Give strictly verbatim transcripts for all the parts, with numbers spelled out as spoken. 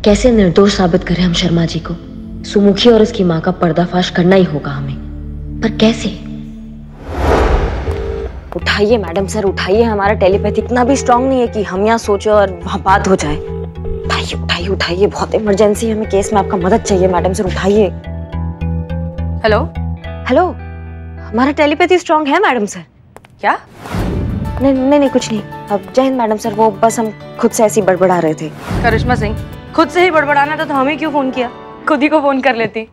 कैसे निर्दोष साबित करें हम शर्मा जी को? सुमुखी और उसकी माँ का पर्दाफाश करना ही होगा हमें, पर कैसे? उठाइए मैडम सर, उठाइए। हमारा टेलीपैथी इतना भी स्ट्रांग नहीं है कि हम यहाँ सोचे और वहाँ बात हो जाए। उठाइए उठाइए उठाइए, बहुत इमरजेंसी है हमें, केस में आपका मदद चाहिए मैडम सर, उठाइए। हेलो हेलो, हमारा टेलीपैथी स्ट्रांग है मैडम सर। क्या? नहीं नहीं नहीं कुछ नहीं। अब जय हिंद मैडम सर, वो बस हम खुद से ऐसे ही बड़बड़ा रहे थे। करिश्मा सिंह, खुद से ही बड़बड़ाना था तो हमें क्यों फोन किया? खुद ही को फोन कर लेती।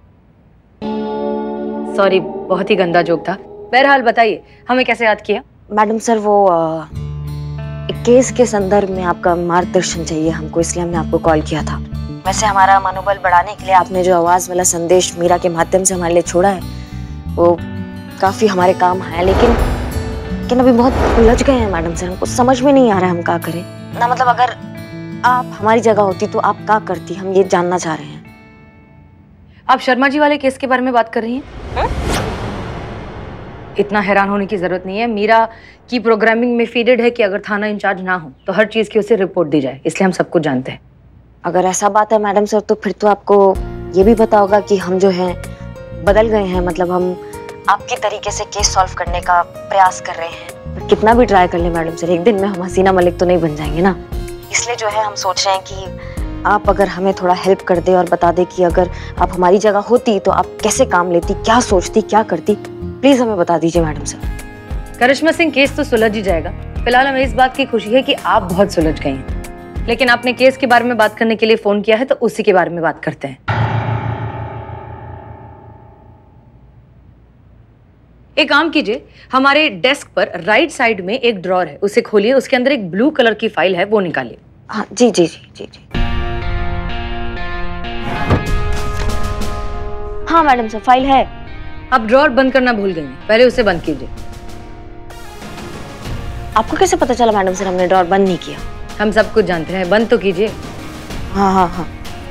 सॉरी, बहुत ही गंदा जोक था। बहरहाल बताइए, हमें कैसे याद किया? मैडम सर, वो आ, एक केस के संदर्भ में आपका मार्गदर्शन चाहिए हमको, इसलिए हमने आपको कॉल किया था। वैसे हमारा मनोबल बढ़ाने के लिए आपने जो आवाज वाला संदेश मीरा के माध्यम से हमारे लिए छोड़ा है वो काफी हमारे काम है, लेकिन लेकिन अभी बहुत उलझ गए हैं मैडम सर, हमको समझ में नहीं आ रहा है हम क्या करें ना। मतलब अगर आप हमारी जगह होती तो आप क्या करती, हम ये जानना चाह रहे हैं। आप शर्मा जी वाले केस के बारे में बात कर रही हैं? है? इतना हैरान होने की जरूरत नहीं है। मीरा की प्रोग्रामिंग में फीडेड है कि अगर थाना इंचार्ज ना हो तो हर चीज की उसे रिपोर्ट दी जाए, इसलिए हम सब कुछ जानते हैं। अगर ऐसा बात है मैडम सर, तो फिर तो आपको ये भी पता होगा कि हम जो हैं बदल गए हैं। मतलब हम आपके तरीके से केस सॉल्व करने का प्रयास कर रहे हैं, पर कितना भी ट्राई कर ले मैडम सर, एक दिन में हम हसीना मलिक तो नहीं बन जाएंगे ना। इसलिए जो है हम सोच रहे हैं कि आप अगर हमें थोड़ा हेल्प कर दे और बता दे कि अगर आप हमारी जगह होती तो आप कैसे काम लेती, क्या सोचती, क्या करती, प्लीज हमें बता दीजिए madam sir. Karishma Singh, case तो सुलझ ही जाएगा। फिलहाल हमें इस बात की खुशी है कि आप बहुत सुलझ गई हैं, लेकिन आपने केस के बारे में बात करने के लिए फोन किया है तो उसी के बारे में बात करते हैं। एक काम कीजिए, हमारे डेस्क पर राइट साइड में एक ड्रॉर है, उसे खोलिए, उसके अंदर एक ब्लू कलर की फाइल है, वो निकालिए। हाँ जी जी जी जी जी हाँ मैडम सर, फाइल है। आप ड्रॉर बंद करना भूल गई हैं, पहले उसे बंद कीजिए। आपको कैसे पता चला मैडम सर हमने ड्रॉर बंद नहीं किया? हम सब कुछ जानते हैं, बंद तो कीजिए। हाँ हाँ हाँ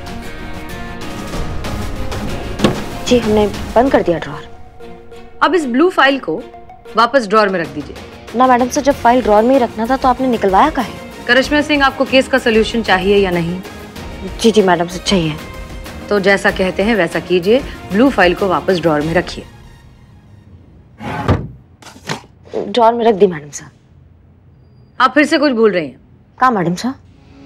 जी, हमने बंद कर दिया ड्रॉर। अब इस ब्लू फाइल को वापस ड्रॉर में रख दीजिए। ना मैडम सर, जब फाइल ड्रॉर में ही रखना था तो आपने निकलवाया काहे? करिश्मा सिंह, आपको केस का सलूशन चाहिए या नहीं? जी जी मैडम सर, चाहिए। तो जैसा कहते हैं वैसा कीजिए, ब्लू फाइल को वापस ड्रॉर में रखिए। ड्रॉर में रख दी मैडम सर। आप फिर से कुछ भूल रही हैं। कहाँ मैडम सर?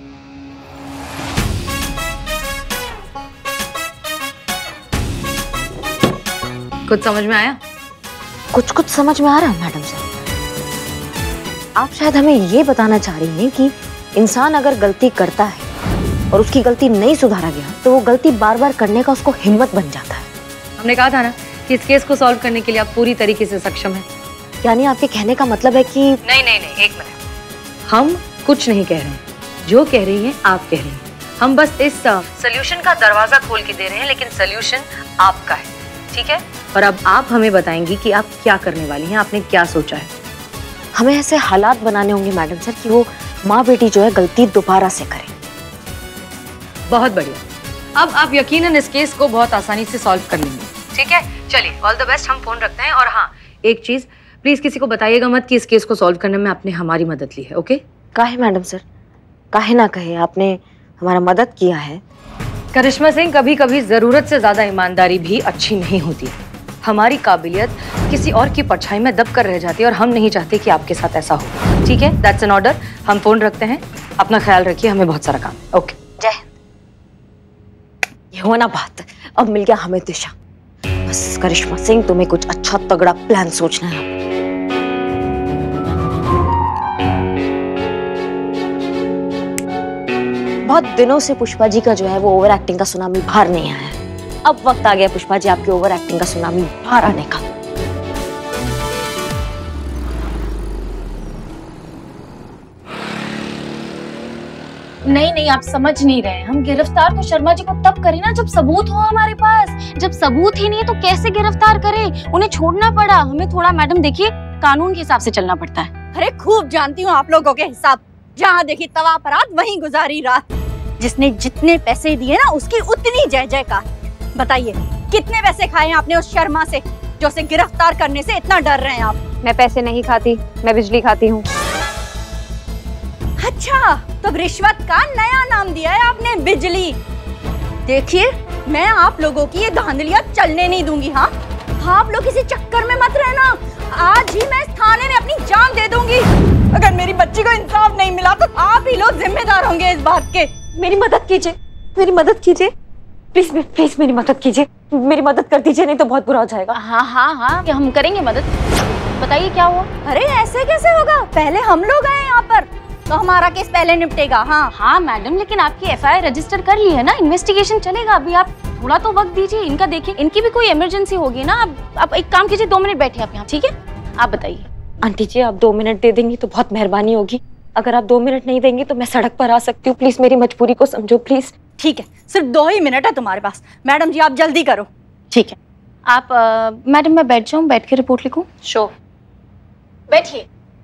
कुछ समझ में आया? कुछ कुछ समझ में आ रहा है मैडम सर। आप शायद हमें ये बताना चाह रही हैं कि इंसान अगर गलती करता है और उसकी गलती नहीं सुधारा गया तो वो गलती बार बार करने का उसको हिम्मत बन जाता है। हमने कहा था ना कि इस केस को सॉल्व करने के लिए आप पूरी तरीके से सक्षम हैं। यानी आपके कहने का मतलब है कि नहीं नहीं नहीं, एक मिनट, हम कुछ नहीं कह रहे हैं, जो कह रही हैं आप कह रही हैं। हम बस इस सोल्यूशन का दरवाजा खोल के दे रहे हैं, लेकिन सोल्यूशन आपका है, ठीक है? और अब आप हमें बताएंगी कि आप क्या करने वाली हैं, आपने क्या सोचा है। हमें ऐसे हालात बनाने होंगे मैडम सर कि वो माँ बेटी जो है गलती दोबारा से करें। बहुत बढ़िया, अब आप यकीनन इस केस को बहुत आसानी से सॉल्व कर लेंगे, ठीक है? चलिए, ऑल द बेस्ट। हम फोन रखते हैं। और हाँ, एक चीज प्लीज किसी को बताइएगा मत कि इस केस को सॉल्व करने में आपने हमारी मदद ली है, ओके? काहे मैडम सर, काहे ना कहे, आपने हमारा मदद किया है। करिश्मा सिंह, कभी कभी जरूरत से ज्यादा ईमानदारी भी अच्छी नहीं होती है। हमारी काबिलियत किसी और की परछाई में दब कर रह जाती है और हम नहीं चाहते कि आपके साथ ऐसा हो, ठीक है? That's an order. हम फोन रखते हैं, अपना ख्याल रखिए, हमें बहुत सारा काम है, ओके? जय हिंद। ये हुआ ना बात, अब मिल गया हमें दिशा। बस करिश्मा सिंह, तुम्हें कुछ अच्छा तगड़ा प्लान सोचना है। बहुत दिनों से पुष्पा जी का जो है वो ओवर एक्टिंग का सुनामी बाहर नहीं आया है। अब वक्त आ गया पुष्पा जी आपकी ओवर एक्टिंग का सुनामी बाहर आने का। नहीं नहीं, आप समझ नहीं रहे। हम गिरफ्तार तो शर्मा जी को तब करें ना जब सबूत हो हमारे पास। जब सबूत ही नहीं है तो कैसे गिरफ्तार करें? उन्हें छोड़ना पड़ा हमें थोड़ा। मैडम देखिए, कानून के हिसाब से चलना पड़ता है। अरे खूब जानती हूँ आप लोगों के हिसाब। जहाँ देखी तवा परात वहीं गुजारी रात। जिसने जितने पैसे दिए ना उसकी उतनी जय जयकार। बताइए कितने पैसे खाए हैं आपने उस शर्मा से जो उसे गिरफ्तार करने से इतना डर रहे हैं आप? मैं पैसे नहीं खाती, मैं बिजली खाती हूँ। अच्छा, तो रिश्वत का नया नाम दिया है आपने, बिजली। देखिए, मैं आप लोगों की ये धांधलियां चलने नहीं दूंगी। हाँ, आप लोग किसी चक्कर में मत रहना। आज ही मैं इस थाने में अपनी जान दे दूंगी। अगर मेरी बच्ची को इंसाफ नहीं मिला तो आप ही लोग जिम्मेदार होंगे इस बात के। मेरी मदद कीजिए, मेरी मदद कीजिए, प्लीज प्लीज मेरी मदद कीजिए, मेरी मदद कर दीजिए, नहीं तो बहुत बुरा हो जाएगा। हाँ हाँ हाँ, हम करेंगे मदद। बताइए क्या हुआ? अरे ऐसे कैसे होगा, पहले हम लोग आए यहाँ पर तो हमारा केस पहले निपटेगा। हाँ हाँ मैडम, लेकिन आपकी एफ आई आर रजिस्टर कर ली है ना, इन्वेस्टिगेशन चलेगा। अभी आप थोड़ा तो वक्त दीजिए, इनका देखिए, इनकी भी कोई इमरजेंसी होगी ना। आप, आप एक काम कीजिए, दो मिनट बैठिए आप यहाँ, ठीक है? आप बताइए। आंटी जी, आप दो मिनट दे देंगी तो बहुत मेहरबानी होगी। अगर आप दो मिनट नहीं देंगी तो मैं सड़क पर आ सकती हूँ। प्लीज मेरी मजबूरी को समझो, प्लीज। ठीक है, सिर्फ दो ही मिनट है तुम्हारे पास। मैडम जी आप जल्दी करो। ठीक है, आप मैडम मैं बैठ जाऊँ, बैठ के रिपोर्ट लिखूँ? श्योर, बैठिए।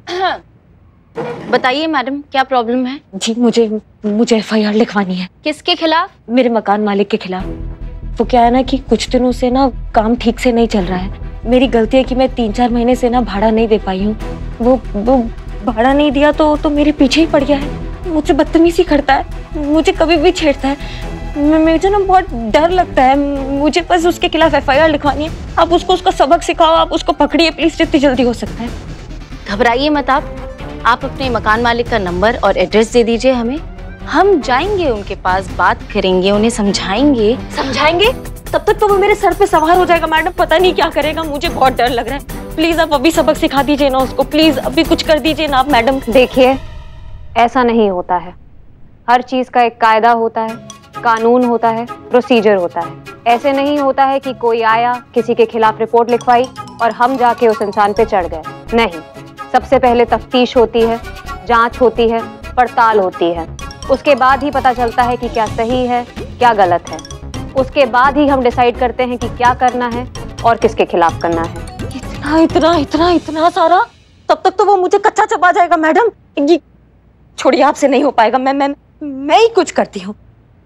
बताइए मैडम, क्या प्रॉब्लम है? जी, मुझे मुझे एफ आई आर लिखवानी है। किसके खिलाफ? मेरे मकान मालिक के खिलाफ। वो क्या है ना कि कुछ दिनों से ना काम ठीक से नहीं चल रहा है। मेरी गलती है कि मैं तीन चार महीने से ना भाड़ा नहीं दे पाई हूँ। वो वो भाड़ा नहीं दिया तो तो मेरे पीछे ही पड़ गया है। मुझे बदतमीजी करता है, मुझे कभी भी छेड़ता है। मुझे ना बहुत डर लगता है। मुझे बस उसके खिलाफ एफ आई आर लिखवानी है। आप उसको उसका सबक सिखाओ, आप उसको पकड़िए प्लीज, जितनी जल्दी हो सकता है। घबराइए मत आप आप अपने मकान मालिक का नंबर और एड्रेस दे दीजिए हमें। हम जाएंगे उनके पास, बात करेंगे, उन्हें समझाएंगे। समझाएंगे? तब तक तो वो मेरे सर पे सवार हो जाएगा मैडम, पता नहीं क्या करेगा। मुझे बहुत डर लग रहा है। प्लीज आप अभी सबक सिखा दीजिए ना उसको, प्लीज अभी कुछ कर दीजिए ना आप मैडम। देखिए, ऐसा नहीं होता है। हर चीज का एक कायदा होता है, कानून होता है, प्रोसीजर होता है। ऐसे नहीं होता है कि कोई आया, किसी के खिलाफ रिपोर्ट लिखवाई और हम जाके उस इंसान पे चढ़ गए। नहीं, सबसे पहले तफ्तीश होती है, जांच होती है, पड़ताल होती है। उसके बाद ही पता चलता है कि क्या सही है, क्या गलत है। उसके बाद ही हम डिसाइड करते हैं कि क्या करना है और किसके खिलाफ करना है। इतना इतना इतना इतना सारा, तब तक तो वो मुझे कच्चा चबा जाएगा मैडम। ये छोड़िए, आपसे नहीं हो पाएगा। मैं मैं मैं ही कुछ करती हूँ।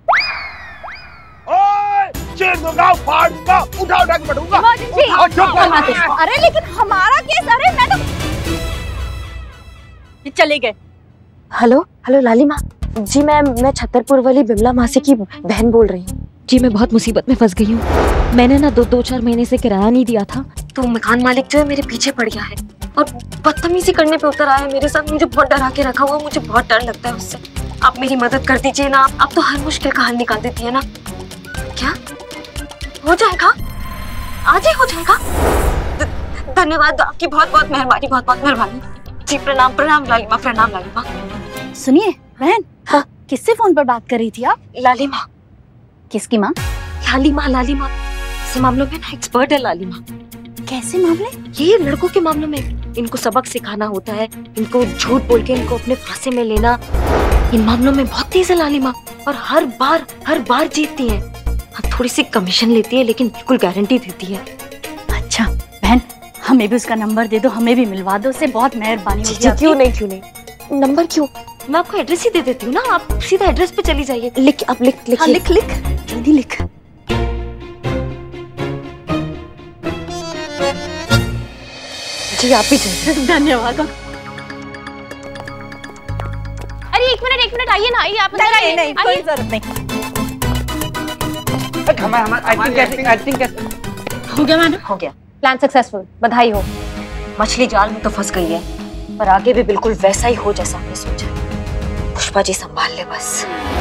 उठा उठा के बैठूंगा। अरे लेकिन हमारा केस, अरे मैडम ये चले गए। हेलो हेलो लाली माँ जी, मैं मैं छतरपुर वाली बिमला मासी की बहन बोल रही हूँ जी। मैं बहुत मुसीबत में फंस गई हूँ। मैंने ना दो दो चार महीने से किराया नहीं दिया था, तो मकान मालिक जो है मेरे पीछे पड़ गया है और बदतमीजी करने पे उतर आया है मेरे साथ। मुझे बहुत डरा के रखा हुआ, मुझे बहुत डर लगता है उससे। आप मेरी मदद कर दीजिए ना। आप तो हर मुश्किल का हल निकाल देती है ना। क्या हो जाएगा? आज ही हो जाएगा? धन्यवाद, आपकी बहुत बहुत मेहरबानी, बहुत बहुत मेहरबानी जी। प्रणाम प्रणाम लाली माँ, प्रणाम लाली माँ। सुनिए बहन, हाँ किससे फोन पर बात कर रही थी आप? लाली माँ। किसकी माँ? लाली माँ, लाली माँ इस मामलों में ना एक्सपर्ट है लाली माँ। कैसे मामले? ये लड़कों के मामलों में इनको सबक सिखाना होता है, इनको झूठ बोल के इनको अपने फांसे में लेना। इन मामलों में बहुत तेज है लाली माँ और हर बार हर बार जीतती है। थोड़ी सी कमीशन लेती है लेकिन बिल्कुल गारंटी देती है। अच्छा बहन, हमें भी उसका नंबर दे दो, हमें भी मिलवा दो उससे, बहुत मेहरबानी होगी। क्यों नहीं क्यों नहीं, नंबर क्यों, मैं आपको एड्रेस ही दे देती हूँ ना। आप सीधा एड्रेस पे चली जाइए। लिख आप लिख लिख हाँ, लिख लिख जल्दी लिख। जी आप ही चलिए। धन्यवाद। अरे एक मिनट एक मिनट आइए ना, आइए आप अंदर आइए। नहीं, कोई जरूरत नहीं। हमारा हमारा आई थिंक आई थिंक हो गया मैडम? हो गया, प्लान सक्सेसफुल, बधाई हो। मछली जाल में तो फंस गई है, पर आगे भी बिल्कुल वैसा ही हो जैसा हमने सोचा। पुष्पा जी संभाल ले बस।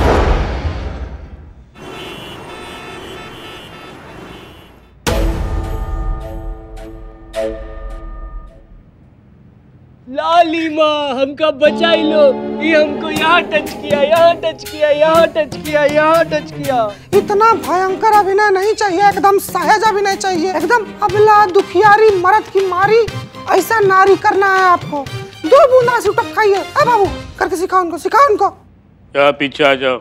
लाली माँ हमका बचाई लो, ये हमको यहाँ टच किया, यहाँ टच किया, यहाँ टच किया, यहाँ टच किया। इतना भयंकर अभिनय नहीं चाहिए, एकदम सहज अभिनय चाहिए, एकदम अबला दुखियारी मर्द की मारी ऐसा नारी करना है आपको। दो बूंद आंसू टपकाइए। ए बाबू, करके सिखाओ उनको, सिखाओ उनको। क्या पीछे आ जाओ।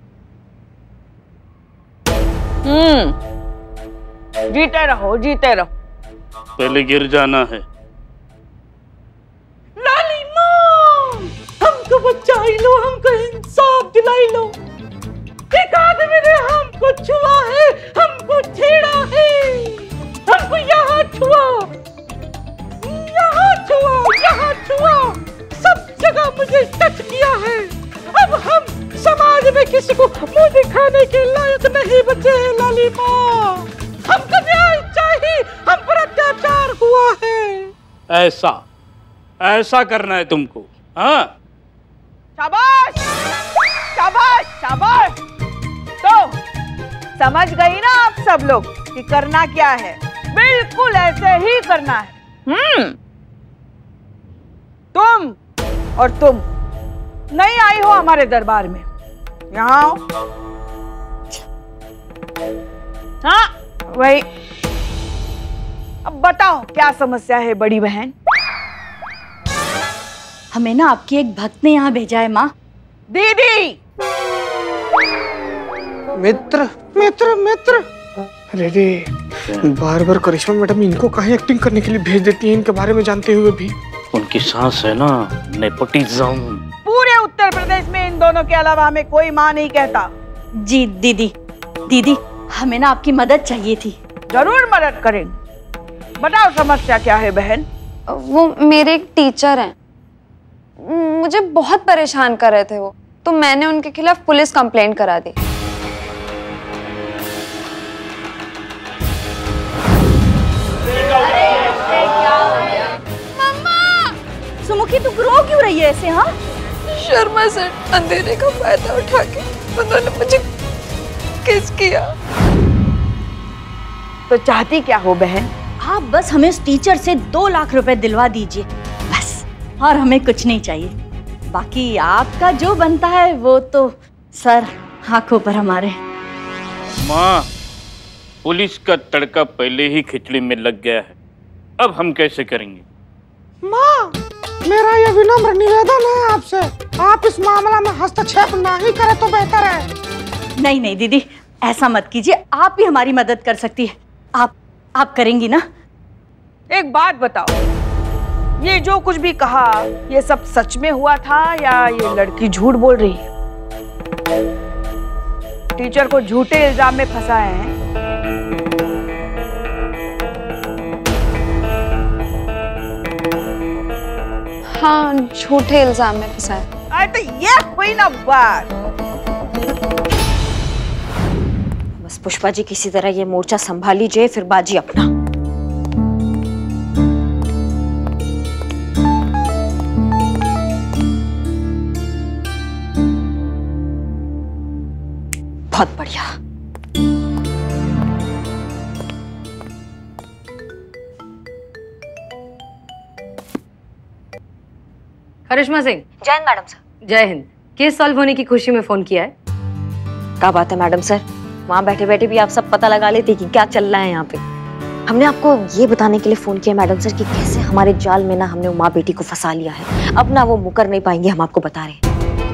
हम्म, जीते रहो जीते रहो। पहले गिर जाना है। लाली माँ हमको बचाई लो, हमको इंसाफ दिलाई लो। एक आदमी ने हमको छुआ है, हमको छेड़ा है, हमको यहाँ छुआ, यहाँ छुआ, यहाँ छुआ, सब जगह मुझे टच किया है। अब हम समाज में किसी को मुंह दिखाने के लायक नहीं बचे हैं लाली माँ। हमको न्याय चाहिए, हम पर अत्याचार हुआ है। ऐसा ऐसा करना है तुमको? हाँ, शाबाश शाबाश शाबाश। तो समझ गई ना आप सब लोग कि करना क्या है? बिल्कुल ऐसे ही करना है। हम्म तुम और तुम नहीं आई हो हमारे दरबार में, यहाँ आओ। हाँ वही, अब बताओ क्या समस्या है बड़ी बहन? हमें ना आपकी एक भक्त ने यहाँ भेजा है माँ। दीदी, मित्र मित्र मित्र। अरे रे, बार बार करिश्मा मैडम इनको कहीं एक्टिंग करने के लिए भेज देती हैं, इनके बारे में जानते हुए भी। उनकी सांस है ना नेपोटिज्म। पूरे उत्तर प्रदेश में इन दोनों के अलावा हमें कोई माँ नहीं कहता। जी दीदी, दीदी हमें ना आपकी मदद चाहिए थी। जरूर मदद करेंगे। बताओ समस्या क्या है बहन? वो मेरे एक टीचर हैं, मुझे बहुत परेशान कर रहे थे वो, तो मैंने उनके खिलाफ पुलिस कंप्लेंट करा दी। सुमुखी तू रो क्यों रही है ऐसे? हाँ, शर्मा से अंधेरे का फायदा उठा के उन्होंने मुझे किस किया। तो चाहती क्या हो बहन? आप बस हमें उस टीचर से दो लाख रुपए दिलवा दीजिए बस, और हमें कुछ नहीं चाहिए। बाकी आपका जो बनता है वो तो सर आंखों पर हमारे। माँ, पुलिस का तड़का पहले ही खिचड़ी में लग गया है, अब हम कैसे करेंगे? माँ, मेरा ये विनम्र निवेदन है आपसे, आप इस मामला में हस्तक्षेप नहीं करें तो बेहतर है। नहीं नहीं दीदी, ऐसा मत कीजिए, आप भी हमारी मदद कर सकती है। आप आप करेंगी ना? एक बात बताओ, ये जो कुछ भी कहा ये सब सच में हुआ था या ये लड़की झूठ बोल रही है? टीचर को झूठे इल्जाम में फंसाया है। हाँ, झूठे इल्जाम में फंसा है। अरे तो ये हुई ना बात। बस पुष्पा जी किसी तरह ये मोर्चा संभाल लीजिए, फिर बाजी अपना। बहुत बढ़िया। करिश्मा सिंह। जय हिंद मैडम सर। जय हिंद। केस सॉल्व होने की खुशी में फोन किया है। क्या बात है मैडम सर, वहाँ बैठे बैठे भी आप सब पता लगा लेते कि क्या चल रहा है यहाँ पे। हमने आपको ये बताने के लिए फोन किया मैडम सर कि कैसे हमारे जाल में ना हमने माँ बेटी को फंसा लिया है। अब ना वो मुकर नहीं पाएंगे, हम आपको बता रहे हैं।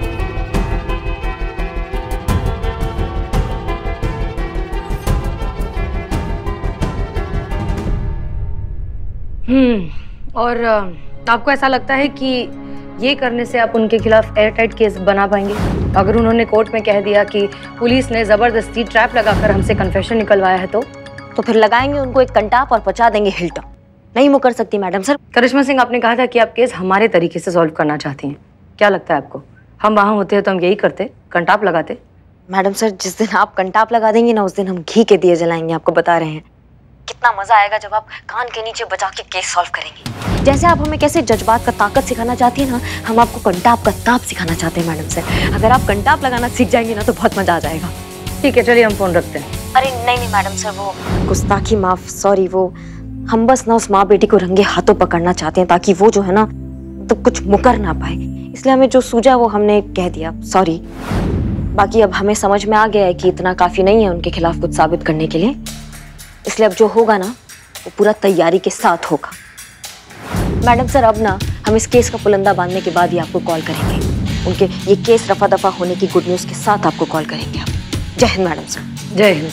हम्म और आपको ऐसा लगता है कि ये करने से आप उनके खिलाफ एयर टाइट केस बना पाएंगे? अगर उन्होंने कोर्ट में कह दिया कि पुलिस ने जबरदस्ती ट्रैप लगाकर हमसे कन्फेशन निकलवाया है तो तो फिर लगाएंगे उनको एक कंटाप और पचा देंगे हिल्टा। नहीं मुकर सकती मैडम सर। करिश्मा सिंह, आपने कहा था कि आप केस हमारे तरीके से सॉल्व करना चाहती हैं। क्या लगता है आपको, हम वहाँ होते हैं तो हम यही करते, कंटाप लगाते? मैडम सर, जिस दिन आप कंटाप लगा देंगी ना उस दिन हम घी के दिए जलाएंगे, आपको बता रहे हैं। कितना मजा आएगा जब आप कान के नीचे बचा के केस सॉल्व करेंगे। जैसे आप हमें कैसे जज्बात का ताकत सिखाना चाहती है ना, हम आपको कंटाप का ताप सिखाना चाहते हैं मैडम सर। अगर आप कंटाप लगाना सीख जाएंगे ना तो बहुत मजा आ जाएगा। ठीक है, चलिए हम फोन रखते हैं। अरे नहीं नहीं मैडम सर, वो गुस्ताखी माफ, सॉरी। वो हम बस ना उस माँ बेटी को रंगे हाथों पकड़ना चाहते हैं ताकि वो जो है ना तो कुछ मुकर ना पाए, इसलिए हमें जो सूझा वो हमने कह दिया, सॉरी। बाकी अब हमें समझ में आ गया है कि इतना काफी नहीं है उनके खिलाफ कुछ साबित करने के लिए, इसलिए अब जो होगा ना वो पूरा तैयारी के साथ होगा। मैडम सर, अब ना हम इस केस का पुलंदा बांधने के बाद ही आपको कॉल करेंगे। उनके ये केस रफा दफा होने की गुड न्यूज के साथ आपको कॉल करेंगे। आप जय हिंद मैडम सर। जय हिंद।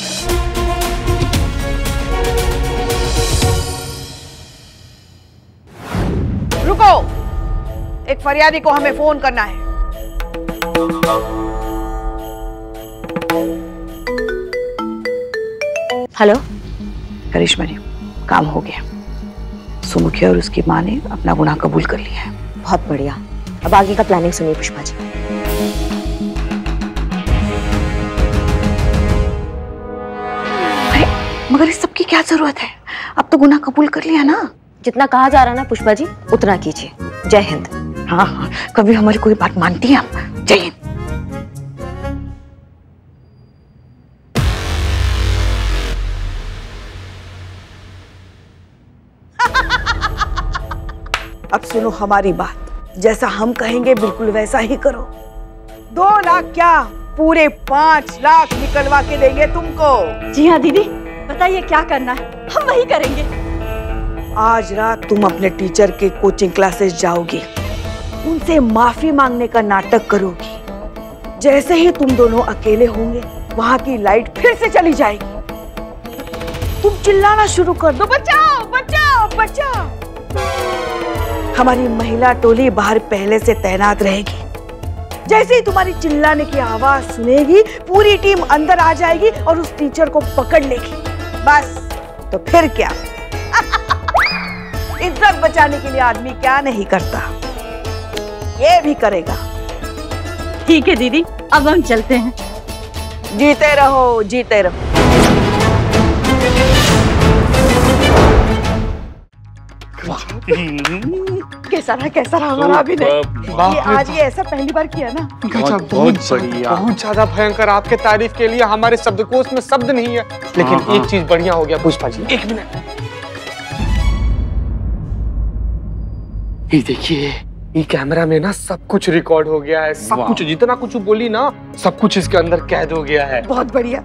रुको, एक फरियादी को हमें फोन करना है। हेलो करिश्मा जी, काम हो गया। सुमुखी और उसकी माँ ने अपना गुनाह कबूल कर लिया है। बहुत बढ़िया। अब आगे का प्लानिंग सुनिए पुष्पा जी। अरे मगर इस सब की क्या जरूरत है? अब तो गुनाह कबूल कर लिया ना। जितना कहा जा रहा है ना पुष्पा जी, उतना कीजिए। जय हिंद। हाँ हाँ, कभी हमारी कोई बात मानती है हम? जय हिंद। अब सुनो हमारी बात, जैसा हम कहेंगे बिल्कुल वैसा ही करो। दो लाख क्या, पूरे पांच लाख निकलवा के देंगे तुमको। जी हाँ दीदी, बताइए क्या करना है, हम वही करेंगे। आज रात तुम अपने टीचर के कोचिंग क्लासेस जाओगी, उनसे माफी मांगने का नाटक करोगी। जैसे ही तुम दोनों अकेले होंगे, वहां की लाइट फिर से चली जाएगी। तुम चिल्लाना शुरू कर दो, बचाओ बचाओ बचाओ। हमारी महिला टोली बाहर पहले से तैनात रहेगी। जैसे ही तुम्हारी चिल्लाने की आवाज सुनेगी, पूरी टीम अंदर आ जाएगी और उस टीचर को पकड़ लेगी। बस, तो फिर क्या? इज्जत बचाने के लिए आदमी क्या नहीं करता, ये भी करेगा। ठीक है दीदी, अब हम चलते हैं। जीते रहो, जीते रहो। कैसा रहा कैसा रहा हमारा अभिनय? ये आज ये ऐसा पहली बार किया ना। बहुत बहुत बढ़िया, बहुत ज्यादा भयंकर। आपके तारीफ के लिए हमारे शब्दकोश में शब्द नहीं है। लेकिन हाँ, एक चीज बढ़िया हो गया पुष्पा जी। एक मिनट, ये देखिए, ये कैमरा में ना सब कुछ रिकॉर्ड हो गया है। सब कुछ, जितना कुछ बोली ना, सब कुछ इसके अंदर कैद हो गया है। बहुत बढ़िया।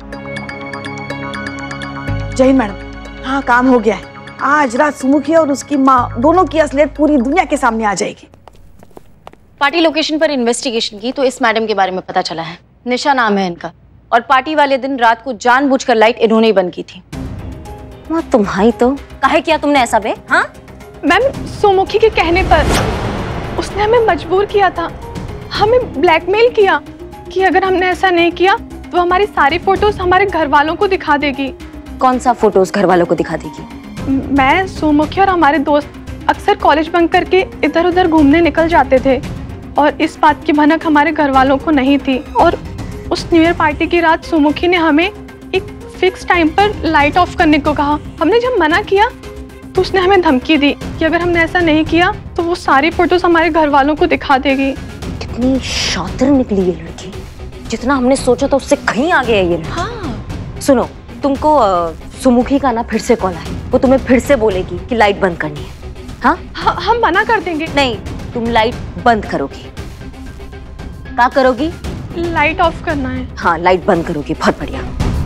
जय मैडम, हाँ काम हो गया है। आज रात सुमुखी और उसकी माँ दोनों की असलियत पूरी दुनिया के सामने आ जाएगी। पार्टी लोकेशन पर इन्वेस्टिगेशन की तो इस मैडम के बारे में पता चला है। निशा नाम है इनका, और पार्टी वाले दिन रात को जानबूझकर लाइट इन्होंने ही बंद की थी। माँ तुम्हारी तो काहे किया तुमने ऐसा बे? हाँ मैम, सुमुखी के कहने पर उसने हमें मजबूर किया था, हमें ब्लैकमेल किया कि अगर हमने ऐसा नहीं किया तो हमारी सारी फोटोज हमारे घर वालों को दिखा देगी। कौन सा फोटोज घर वालों को दिखा देगी? मैं, सुमुखी और हमारे दोस्त अक्सर कॉलेज बंक करके इधर उधर घूमने निकल जाते थे, और इस बात की भनक हमारे घर वालों को नहीं थी। और उस न्यू ईयर पार्टी की रात सुमुखी ने हमें एक फिक्स टाइम पर लाइट ऑफ करने को कहा। हमने जब मना किया तो उसने हमें धमकी दी कि अगर हमने ऐसा नहीं किया तो वो सारी फोटोज हमारे घर वालों को दिखा देगी। कितनी शातिर निकली ये लड़की, जितना हमने सोचा था उससे कहीं आगे है ये लड़की। हाँ। सुनो, तुमको सुमुखी का ना फिर से कॉल आया, वो तुम्हें फिर से बोलेगी कि लाइट बंद करनी है। हाँ हाँ, हम मना कर देंगे। नहीं, तुम लाइट बंद करोगी। क्या करोगी? लाइट ऑफ करना है। हाँ, लाइट बंद करोगी। बहुत बढ़िया।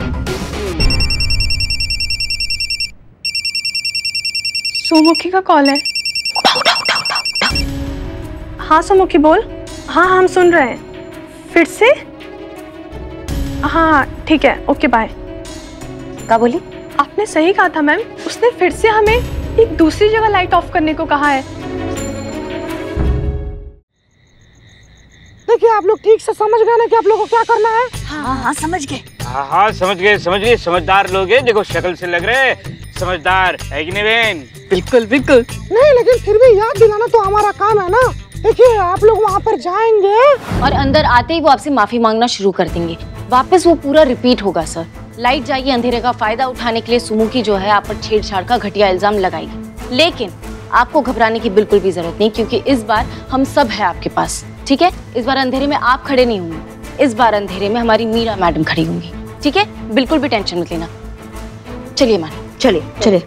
सुमुखी का कॉल है। उठाओ उठाओ उठाओ उठाओ। हाँ सुमुखी बोल। हाँ हम सुन रहे हैं। फिर से? हाँ ठीक है, ओके बाय। क्या बोली? आपने सही कहा था मैम, उसने फिर से हमें एक दूसरी जगह लाइट ऑफ करने को कहा है। देखिए, आप लोग ठीक से समझ गए ना कि आप लोगों को क्या करना है? हाँ हाँ समझ गए। हाँ हाँ समझ गए समझ गए समझदार लोग हैं। देखो शक्ल से लग रहे समझदार है कि नहीं बहन? बिल्कुल बिल्कुल। नहीं, लेकिन फिर भी याद दिलाना तो हमारा काम है ना। देखिए, आप लोग वहाँ पर जाएंगे और अंदर आते ही वो आपसे माफी मांगना शुरू कर देंगे। वापस वो पूरा रिपीट होगा सर। लाइट जाएगी, अंधेरे का फायदा उठाने के लिए सुमुखी जो है आप पर छेड़छाड़ का घटिया इल्जाम लगाएगी। लेकिन आपको घबराने की बिल्कुल भी जरूरत नहीं, क्योंकि इस बार हम सब है आपके पास। ठीक है? इस बार अंधेरे में आप खड़े नहीं होंगे, इस बार अंधेरे में हमारी मीरा मैडम खड़ी होंगी। ठीक है? बिल्कुल भी टेंशन मत लेना। चलिए मैडम, चलिए चलिए।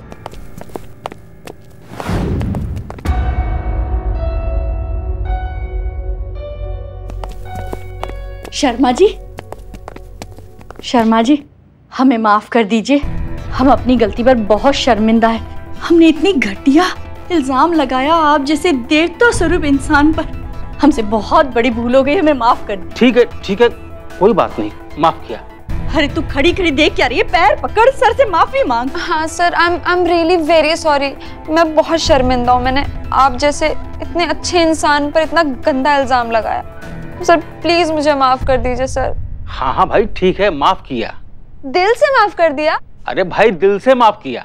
शर्मा जी, शर्मा जी हमें माफ कर दीजिए। हम अपनी गलती पर बहुत शर्मिंदा है। हमने इतनी घटिया इल्जाम लगाया आप जैसे देवता स्वरूप इंसान पर। हमसे बहुत बड़ी भूल हो गई, हमें माफ कर दीजिए। ठीक है ठीक है, कोई बात नहीं, माफ किया। अरे तू खड़ी खड़ी देख क्या रही है? पैर पकड़, सर से माफी मांग। हाँ sir, I I am really very sorry. मैं बहुत शर्मिंदा हूँ, मैंने आप जैसे इतने अच्छे इंसान पर इतना गंदा इल्जाम लगाया। सर प्लीज मुझे माफ कर दीजिए सर। हाँ हाँ भाई ठीक है, माफ किया। दिल से माफ कर दिया? अरे भाई दिल से माफ किया।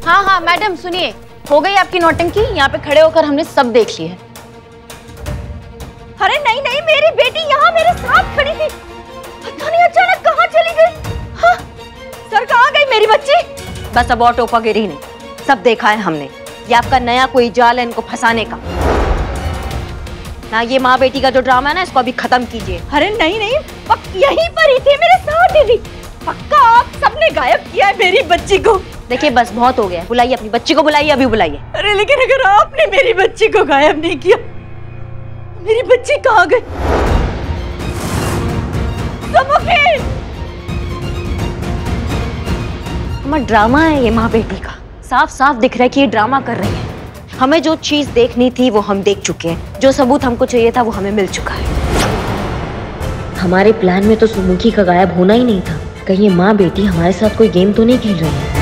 हाँ हाँ मैडम सुनिए, हो गई आपकी नौटंकी। यहाँ पे खड़े होकर हमने सब देख लिया है। अरे नहीं नहीं, मेरी बेटी यहाँ मेरे साथ खड़ी थी, पता नहीं अचानक कहाँ चली गई। हाँ? सर कहाँ गई मेरी बच्ची? बस अब ऑटो वगैरह नहीं, सब देखा है हमने। ये आपका नया कोई जाल है इनको फंसाने का ना। ये माँ बेटी का जो ड्रामा है ना, इसको अभी खत्म कीजिए। अरे नहीं नहीं, पक्का यहीं पर ही थी, मेरे साथ ही थी। पक्का आप सबने गायब किया है मेरी बच्ची को। देखिए बस बहुत हो गया, बुलाइए अपनी बच्ची को, बुलाइए अभी बुलाइए। अरे लेकिन अगर आपने मेरी बच्ची को गायब नहीं किया, मेरी बच्ची कहाँ गई? हमारा ड्रामा है ये माँ बेटी का, साफ साफ दिख रहा है कि ये ड्रामा कर रही है। हमें जो चीज देखनी थी वो हम देख चुके हैं, जो सबूत हमको चाहिए था वो हमें मिल चुका है। हमारे प्लान में तो सुमुखी का गायब होना ही नहीं था। कहीं ये माँ बेटी हमारे साथ कोई गेम तो नहीं खेल रही है।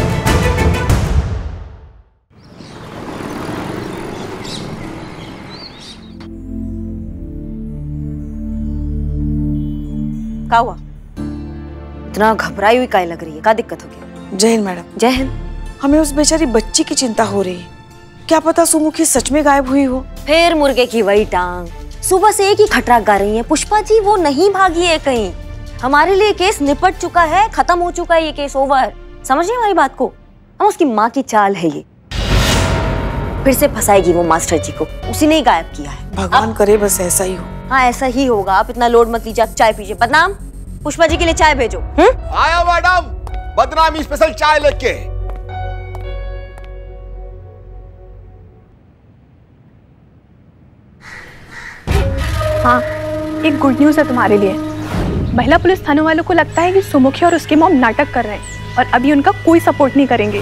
क्या हुआ? इतना घबराई हुई काहे लग रही है? क्या दिक्कत हो गई? जय हिंद मैडम। जय हिंद। हमें उस बेचारी बच्ची की चिंता हो रही है, क्या पता सुमुखी सच में गायब हुई हो। फिर मुर्गे की वही टांग, सुबह से एक ही खटरा गा रही है। पुष्पा जी वो नहीं भागी है कहीं, हमारे लिए केस निपट चुका है, खत्म हो चुका है ये केस, ओवर। समझ रही हमारी बात को? हम उसकी माँ की चाल है ये, फिर से फंसाएगी वो मास्टर जी को, उसी ने ही गायब किया है। भगवान करे बस ऐसा ही हो। हाँ ऐसा ही होगा, आप इतना लोड मत लीजिए, आप चाय पीजिए। बदनाम, पुष्पा जी के लिए चाय भेजो। हम्म? आया मैडम, बदनामी स्पेशल चाय लेके। हाँ, एक गुड न्यूज है तुम्हारे लिए। महिला पुलिस थाने वालों को लगता है कि सुमुखी और उसकी मॉम नाटक कर रहे हैं और अभी उनका कोई सपोर्ट नहीं करेंगे।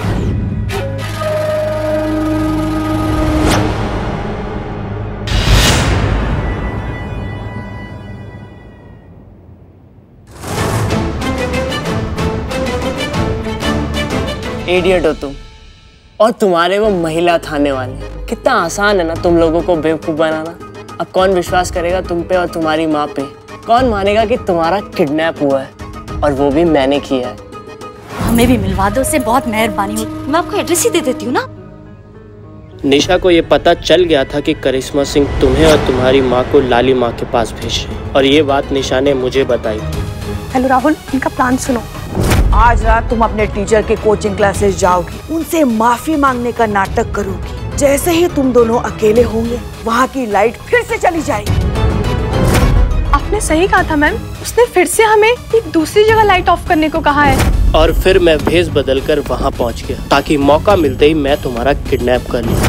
इडियट हो तुम और तुम्हारे वो महिला थाने वाले। कितना आसान है ना तुम लोगों को बेवकूफ बनाना। अब कौन विश्वास करेगा तुम पे और तुम्हारी माँ पे? कौन मानेगा कि तुम्हारा किडनैप हुआ है और वो भी मैंने किया है? हमें भी मिलवा दो, उससे बहुत मेहरबानी हो। मैं आपको एड्रेस ही दे देती हूँ ना। निशा को ये पता चल गया था कि करिश्मा सिंह तुम्हें और तुम्हारी माँ को लाली माँ के पास भेज रही, और ये बात निशा ने मुझे बताई। हेलो राहुल, इनका प्लान सुनो। आज रात तुम अपने टीचर के कोचिंग क्लासेस जाओगी, उनसे माफी मांगने का नाटक करोगी। जैसे ही तुम दोनों अकेले होंगे, वहाँ की लाइट फिर से चली जाएगी। आपने सही कहा था मैम, उसने फिर से हमें एक दूसरी जगह लाइट ऑफ करने को कहा है। और फिर मैं भेस बदल कर वहाँ पहुँच गया ताकि मौका मिलते ही मैं तुम्हारा किडनैप कर लूँ।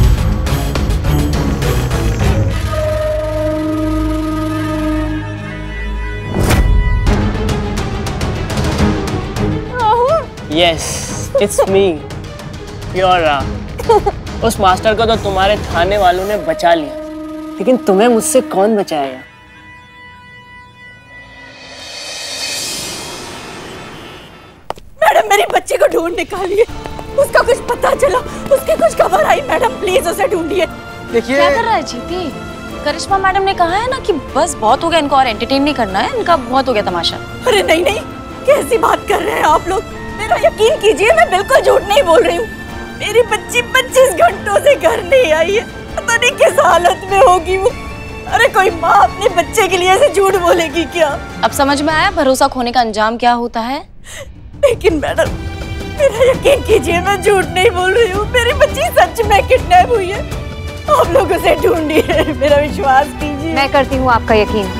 Yes, it's me, Mira। उस मास्टर को तो तुम्हारे थाने वालों ने बचा लिया, लेकिन तुम्हें मुझसे कौन बचाएगा? मैडम मेरी बच्ची को ढूंढ निकालिए, उसका कुछ पता चला, उसकी कुछ खबर आई। मैडम प्लीज उसे ढूंढिए। देखिए क्या कर रहा है जीती? करिश्मा मैडम ने कहा है ना कि बस बहुत हो गया, इनको और एंटरटेन नहीं करना है, इनका बहुत हो गया तमाशा। अरे नहीं नहीं, कैसी बात कर रहे हैं आप लोग? मेरा यकीन कीजिए, मैं बिल्कुल झूठ नहीं बोल रही हूँ। मेरी बच्ची पच्चीस घंटों से घर नहीं आई है, पता नहीं किस हालत में होगी वो। अरे कोई माँ अपने बच्चे के लिए ऐसे झूठ बोलेगी क्या? अब समझ में आया भरोसा खोने का अंजाम क्या होता है? लेकिन मैडम मेरा यकीन कीजिए, मैं झूठ नहीं बोल रही हूँ। मेरी बच्ची सच में किडनैप हुई है। आप लोग उसे ढूंढिए, मेरा विश्वास कीजिए। मैं करती हूँ आपका यकीन।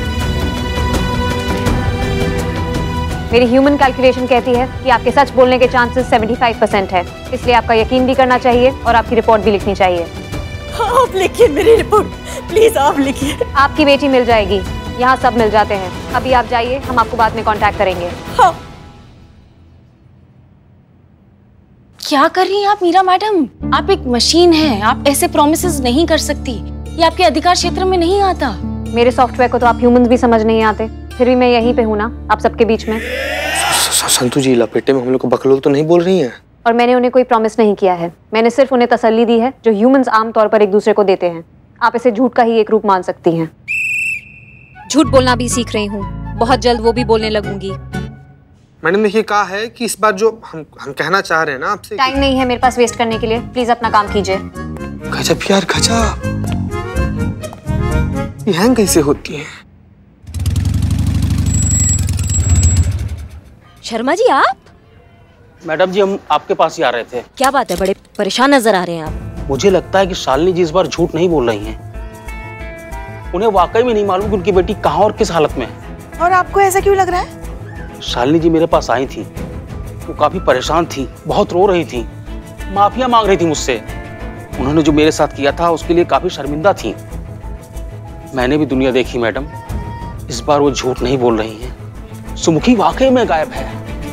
मेरी ह्यूमन कैलकुलेशन कहती है कि आपके सच बोलने के चांसेस पचहत्तर परसेंट है, इसलिए आपका यकीन भी करना चाहिए और आपकी रिपोर्ट भी लिखनी चाहिए। आप लिखिए मेरी रिपोर्ट, प्लीज आप लिखिए। आपकी बेटी मिल जाएगी, यहाँ सब मिल जाते हैं। अभी आप जाइए, हम आपको बाद में कांटेक्ट करेंगे। हाँ। क्या कर रही हैं आप मीरा मैडम? आप एक मशीन हैं, आप ऐसे प्रॉमिसेस नहीं कर सकती, ये आपके अधिकार क्षेत्र में नहीं आता। मेरे सॉफ्टवेयर को तो आप ह्यूमंस भी समझ नहीं आते, फिर भी मैं यहीं पे हूँ ना आप सबके बीच में। संतु जी लपेटे में हम लोग को बकलोल तो नहीं बोल रही हैं? और मैंने उन्हें कोई प्रॉमिस नहीं किया है, मैंने सिर्फ उन्हें तसल्ली दी है जो ह्यूमंस आम तौर पर एक दूसरे को देते हैं। आप इसे झूठ का ही एक रूप मान सकती हैं। झूठ बोलना भी सीख रही हूँ, बहुत जल्द वो भी बोलने लगूंगी। मैडम देखिए कहा है कि इस बार जो हम हम कहना चाह रहे हैं ना आपसे, टाइम नहीं है मेरे पास वेस्ट करने के लिए, प्लीज अपना काम कीजिए। गजब यार गजब, ये हैंग कैसे होती है? शर्मा जी आप? मैडम जी हम आपके पास ही आ रहे थे। क्या बात है, बड़े परेशान नजर आ रहे हैं आप। मुझे लगता है कि शालिनी जी इस बार झूठ नहीं बोल रही हैं। उन्हें वाकई में नहीं मालूम कि उनकी बेटी कहाँ और किस हालत में है। और आपको ऐसा क्यों लग रहा है? शालिनी जी मेरे पास आई थी, वो काफी परेशान थी, बहुत रो रही थी, माफिया मांग रही थी मुझसे। उन्होंने जो मेरे साथ किया था उसके लिए काफी शर्मिंदा थी। मैंने भी दुनिया देखी मैडम, इस बार वो झूठ नहीं बोल रही हैं। सुमुखी वाकई में गायब है।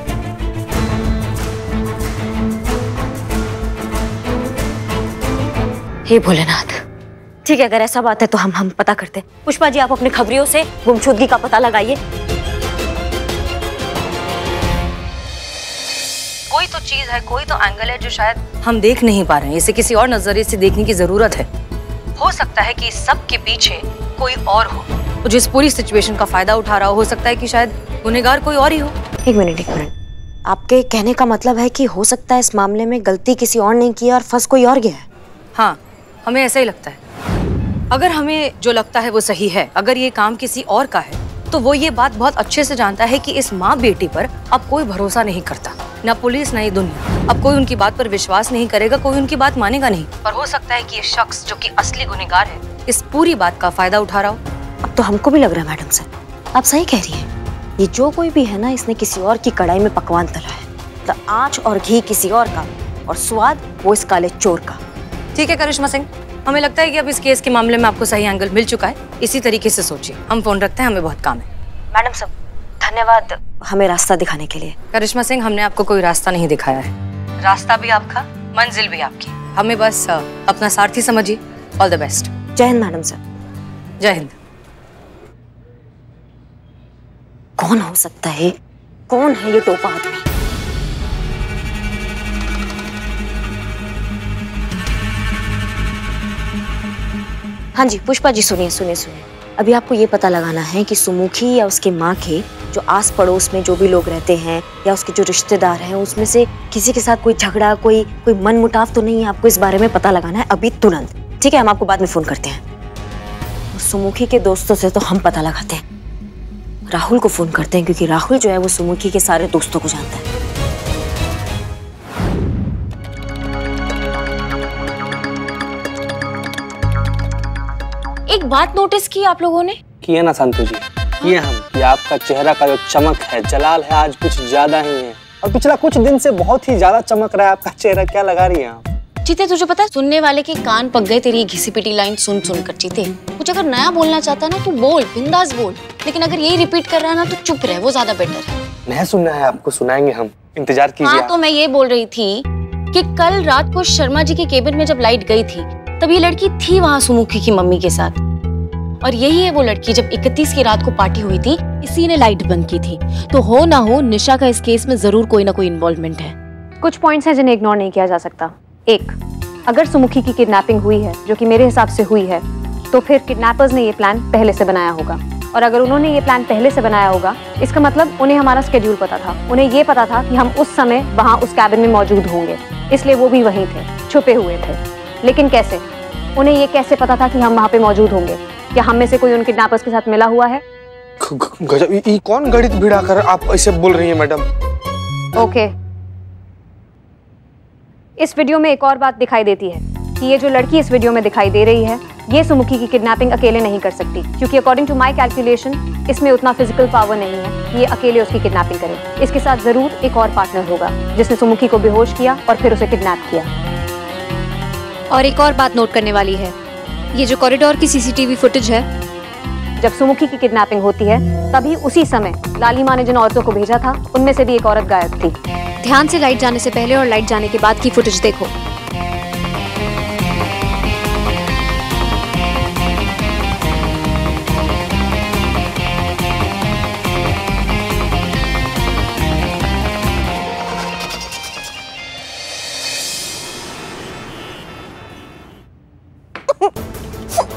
हे भोलेनाथ, ठीक है, अगर ऐसा बात है तो हम हम पता करते। पुष्पा जी आप अपने खबरियों से गुमशुदगी का पता लगाइए। कोई तो चीज है, कोई तो एंगल है जो शायद हम देख नहीं पा रहे हैं। इसे किसी और नजरिए से देखने की जरूरत है। हो सकता है कि इस सब के पीछे कोई और हो जो इस पूरी सिचुएशन का फायदा उठा रहा हो। हो सकता है कि शायद गुनहगार कोई और ही हो। एक मिनट एक मिनट, आपके कहने का मतलब है कि हो सकता है इस मामले में गलती किसी और ने की और फंस कोई और गया है? हाँ, हमें ऐसा ही लगता है। अगर हमें जो लगता है वो सही है, अगर ये काम किसी और का है, तो वो ये बात बहुत अच्छे से जानता है कि इस माँ बेटी पर अब कोई भरोसा नहीं करता, ना पुलिस ना ही दुनिया। अब कोई उनकी बात पर विश्वास नहीं करेगा, कोई उनकी बात मानेगा नहीं। और हो सकता है कि ये शख्स जो कि असली गुनहगार है इस पूरी बात का फायदा उठा रहा हो। अब तो हमको भी लग रहा है मैडम सर, आप सही कह रही है। ये जो कोई भी है ना, इसने किसी और की कढ़ाई में पकवान तला है। तो आँच और घी किसी और का और स्वाद वो इस काले चोर का। ठीक है करिश्मा सिंह, हमें लगता है कि अब इस केस के मामले में आपको सही एंगल मिल चुका है। इसी तरीके से सोचिए। हम फोन रखते हैं, हमें बहुत काम है। मैडम साहब धन्यवाद हमें रास्ता दिखाने के लिए। करिश्मा सिंह, हमने आपको कोई रास्ता नहीं दिखाया है। रास्ता भी आपका, मंजिल भी आपकी। हमें बस अपना सारथी समझिए। All the best. जय हिंद मैडम साहब। जय हिंद। कौन हो सकता है, कौन है ये टोपा आदमी? हाँ जी पुष्पा जी, सुनिए सुनिए सुनिए। अभी आपको ये पता लगाना है कि सुमुखी या उसके माँ के जो आस पड़ोस में जो भी लोग रहते हैं या उसके जो रिश्तेदार हैं, उसमें से किसी के साथ कोई झगड़ा, कोई कोई मनमुटाव तो नहीं है। आपको इस बारे में पता लगाना है अभी तुरंत। ठीक है, हम आपको बाद में फोन करते हैं। सुमुखी के दोस्तों से तो हम पता लगाते हैं, राहुल को फोन करते हैं, क्योंकि राहुल जो है वो सुमुखी के सारे दोस्तों को जानता है। एक बात नोटिस की आप लोगों ने? किए ना संतोष जी, किए हम कि आपका चेहरा का जो चमक है, जलाल है, आज कुछ ज्यादा ही है। और पिछला कुछ दिन से बहुत ही ज्यादा चमक रहा है आपका चेहरा। क्या लगा रही है आप? चीते, तुझे पता है सुनने वाले के कान पक गए तेरी घिसी पिटी लाइन सुन सुन कर। चीते, कुछ अगर नया बोलना चाहता है ना, तू बोल, बिंदास बोल। लेकिन अगर यही रिपीट कर रहा है ना, तो चुप रहे, वो ज्यादा बेटर है। नहीं सुनना है आपको, सुनाएंगे हम, इंतजार कीजिए। हाँ, तो मैं ये बोल रही थी कि कल रात को शर्मा जी के केबिन में जब लाइट गई थी, तब ये लड़की थी वहाँ सुमुखी की मम्मी के साथ। और यही है वो लड़की जब इकतीस की रात को पार्टी हुई थी, इसी ने लाइट बंद की थी। तो हो ना हो निशा का इस केस में जरूर कोई ना कोई इन्वॉल्वमेंट है। कुछ पॉइंट्स हैं जिन्हें इग्नोर नहीं किया जा सकता। एक, अगर सुमुखी की किडनैपिंग हुई है, जो कि मेरे हिसाब से हुई है, तो फिर किडनैपर्स ने ये प्लान पहले से बनाया होगा। और अगर उन्होंने ये प्लान पहले से बनाया होगा, इसका मतलब उन्हें हमारा स्केड्यूल पता था। उन्हें ये पता था कि हम उस समय वहाँ उस कैबिन में मौजूद होंगे, इसलिए वो भी वहीं थे, छुपे हुए थे। लेकिन कैसे? उन्हें ये कैसे पता था कि हम वहाँ पे मौजूद होंगे? क्या हम में से कोई उन किडनैपर्स के साथ मिला हुआ है? गजब, ये कौन गणित भिड़ा कर आप ऐसे बोल रही हैं मैडम? ओके, इस वीडियो में एक और बात दिखाई देती है कि ये जो लड़की इस वीडियो में दिखाई दे रही है, ये सुमुखी की किडनैपिंग अकेले नहीं कर सकती, क्योंकि अकॉर्डिंग टू माय कैलकुलेशन इसमें उतना फिजिकल पावर नहीं है कि ये अकेले उसकी किडनैपिंग करे। इसके साथ जरूर एक और पार्टनर होगा जिसने सुमुखी को बेहोश किया और फिर उसे किडनैप किया। और एक और बात नोट करने वाली है, ये जो कॉरिडोर की सीसीटीवी फुटेज है, जब सुमुखी की किडनैपिंग होती है तभी उसी समय लालिमा ने जिन औरतों को भेजा था, उनमें से भी एक औरत गायब थी। ध्यान से लाइट जाने से पहले और लाइट जाने के बाद की फुटेज देखो।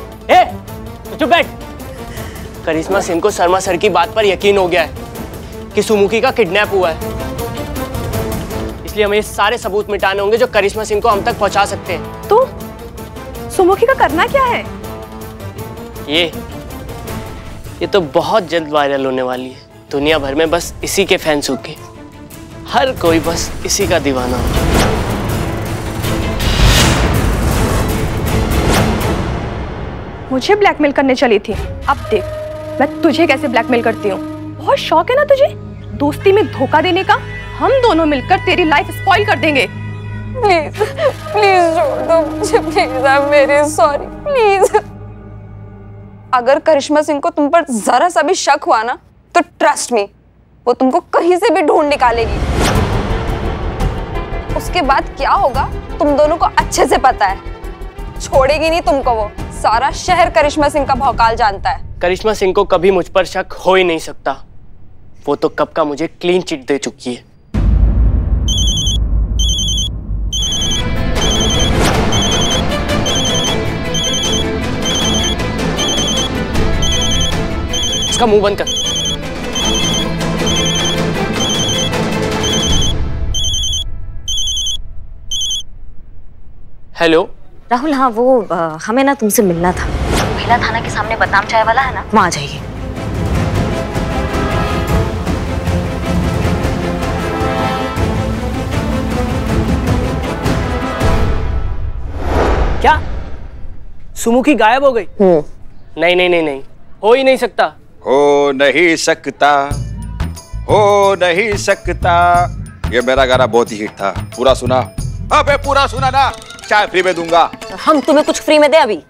चुप बैठ। करिश्मा सिंह को शर्मा सर की बात पर यकीन हो गया है। कि सुमुखी का किडनैप हुआ है। इसलिए हमें सारे सबूत मिटाने होंगे जो करिश्मा सिंह को हम तक पहुंचा सकते हैं। तो सुमुखी का करना क्या है? ये ये तो बहुत जल्द वायरल होने वाली है। दुनिया भर में बस इसी के फैंस होंगे। हर कोई बस इसी का दीवाना हो। मुझे ब्लैकमेल करने चली थी, अब देख मैं तुझे कैसे ब्लैकमेल करती हूँ। बहुत शौक है ना तुझे दोस्ती में धोखा देने का। हम दोनों मिलकर तेरी लाइफ स्पॉइल कर देंगे। प्लीज प्लीज छोड़ दो मुझे, please. I am very sorry, please. अगर करिश्मा सिंह को तुम पर जरा सा भी शक हुआ ना तो ट्रस्ट मी, वो तुमको कहीं से भी ढूंढ निकालेगी। उसके बाद क्या होगा तुम दोनों को अच्छे से पता है। छोड़ेगी नहीं तुमको वो। सारा शहर करिश्मा सिंह का भौकाल जानता है। करिश्मा सिंह को कभी मुझ पर शक हो ही नहीं सकता। वो तो कब का मुझे क्लीन चिट दे चुकी है। इसका मुंह बंद कर। हेलो राहुल, हाँ वो आ, हमें ना तुमसे मिलना था। महिला थाना के सामने बदाम चाय वाला है ना, वहाँ आ जाइए। क्या सुमुखी गायब हो गई? नहीं नहीं नहीं नहीं, हो ही नहीं सकता। हो नहीं सकता, हो नहीं सकता। ये मेरा गाना बहुत ही हिट था। पूरा सुना? अबे पूरा सुना ना, चाय फ्री में दूंगा। हम तुम्हें कुछ फ्री में दे अभी?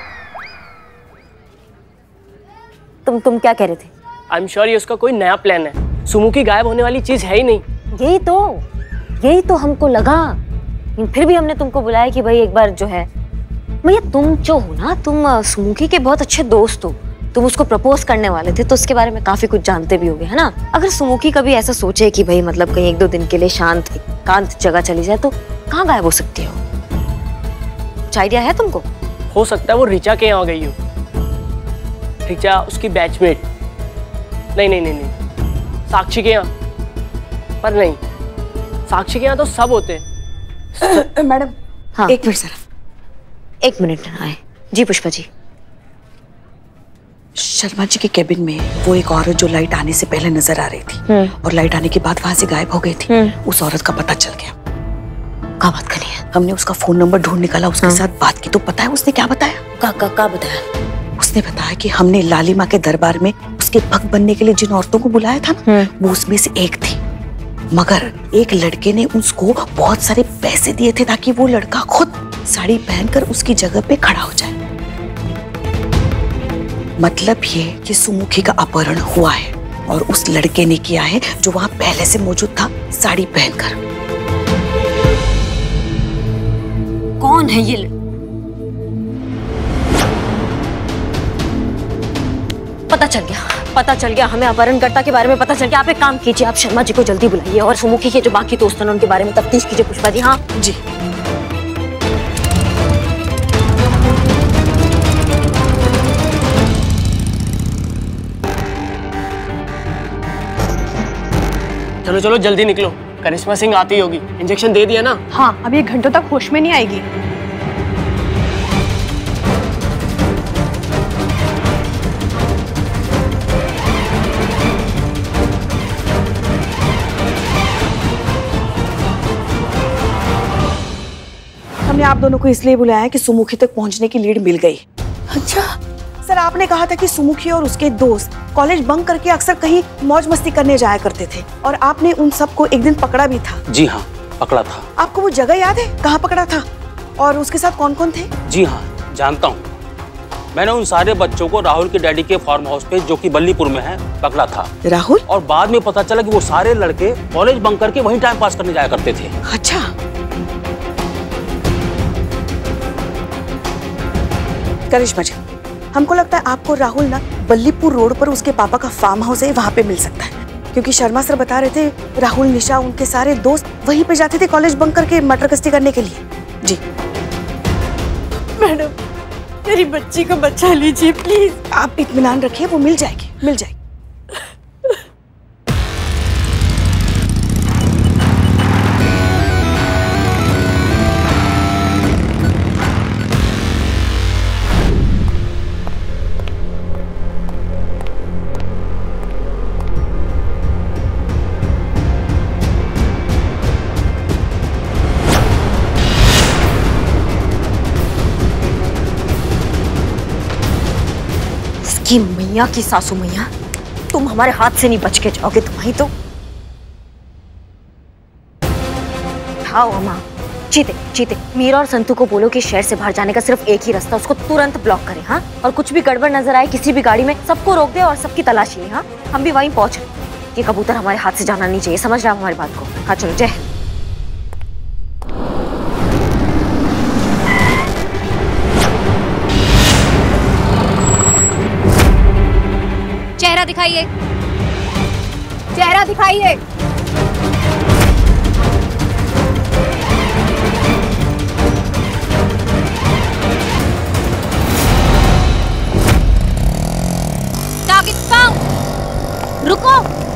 तुम तुम क्या कह रहे थे? आई एम श्योर ये उसका कोई नया प्लान है। सुमुखी गायब होने वाली चीज है ही नहीं। यही तो यही तो हमको लगा, लेकिन फिर भी हमने तुमको बुलाया कि भाई एक बार जो है। भैया तुम जो हो ना, तुम सुमुखी के बहुत अच्छे दोस्त हो। तुम उसको प्रपोज करने वाले थे तो उसके बारे में काफी कुछ जानते भी होगे, है ना? अगर सुमुखी कभी ऐसा सोचे कि भाई मतलब कहीं एक दो दिन के लिए शांत एकांत जगह चली जाए तो कहाँ गायब हो सकती हो? कुछ आइडिया है तुमको? हो सकता है वो रिचा के यहाँ गई हो। रिचा उसकी बैचमेट। नहीं नहीं नहीं नहीं, साक्षी के यहाँ। पर नहीं, साक्षी के यहाँ तो सब होते हैं। मैडम हाँ एक मिनट सर, एक मिनट आए। जी पुष्पा जी। शर्मा जी के केबिन में वो एक औरत जो लाइट आने से पहले नजर आ रही थी और लाइट आने के बाद वहां से गायब हो गई थी, उस औरत का पता चल गया। क्या बात करी है? हमने उसका फोन नंबर ढूंढ निकाला, उसके हाँ। साथ बात की तो पता है उसने क्या बताया? का, का, का बताया? उसने बताया कि हमने लाली माँ के दरबार में उसके भक्त बनने के लिए जिन औरतों को बुलाया था ना, वो उसमें से एक थी। मगर एक लड़के ने उसको बहुत सारे पैसे दिए थे ताकि वो लड़का खुद साड़ी पहनकर उसकी जगह पे खड़ा हो जाए। मतलब ये कि सुमुखी का अपहरण हुआ है और उस लड़के ने किया है जो वहां पहले से मौजूद था साड़ी पहनकर। कौन है ये? पता चल गया, पता चल गया हमें अपहरणकर्ता के बारे में पता चल गया। आप एक काम कीजिए, आप शर्मा जी को जल्दी बुलाइए और सुमुखी के जो बाकी दोस्त हैं उनके बारे में तफ्तीश कीजिए। पुष्पा जी। हाँ जी। चलो चलो जल्दी निकलो, करिश्मा सिंह आती होगी। इंजेक्शन दे दिया ना? हाँ, अब ये घंटों तक होश में नहीं आएगी। हमने आप दोनों को इसलिए बुलाया है कि सुमुखी तक पहुंचने की लीड मिल गई। अच्छा सर, आपने कहा था कि सुमुखी और उसके दोस्त कॉलेज बंक करके अक्सर कहीं मौज मस्ती करने जाया करते थे और आपने उन सबको एक दिन पकड़ा भी था। जी हाँ, पकड़ा था। आपको वो जगह याद है कहाँ पकड़ा था और उसके साथ कौन कौन थे? जी हाँ, जानता हूँ। मैंने उन सारे बच्चों को राहुल के डैडी के फार्म हाउस पे जो कि बल्लीपुर में है पकड़ा था। राहुल? और बाद में पता चला कि वो सारे लड़के कॉलेज बंक करके वहीं टाइम पास करने जाया करते थे। अच्छा। करिश्मा जी, हमको लगता है आपको राहुल ना बल्लीपुर रोड पर उसके पापा का फार्म हाउस है, वहाँ पे मिल सकता है, क्योंकि शर्मा सर बता रहे थे राहुल, निशा, उनके सारे दोस्त वहीं पे जाते थे कॉलेज बंक करके मटर कश्ती करने के लिए। जी मैडम, मेरी बच्ची को बचा लीजिए प्लीज। आप इत्मीनान रखिए, वो मिल जाएगी, मिल जाएगी। की मैया की सासू मैया, तुम हमारे हाथ से नहीं बच के जाओगे, तुम्हारी तो। हाँ अम्मा, चीते चीते मीरा और संतू को बोलो कि शहर से बाहर जाने का सिर्फ एक ही रास्ता, उसको तुरंत ब्लॉक करें। हाँ, और कुछ भी गड़बड़ नजर आए किसी भी गाड़ी में, सबको रोक दे और सबकी तलाशी लें। हाँ, हम भी वहीं पहुंच रहे। ये कबूतर हमारे हाथ से जाना नहीं चाहिए, समझ रहे हो हमारी बात को? हाँ चलो, जय हिंद। चेहरा दिखाइए, चेहरा दिखाइए। Target found. रुको।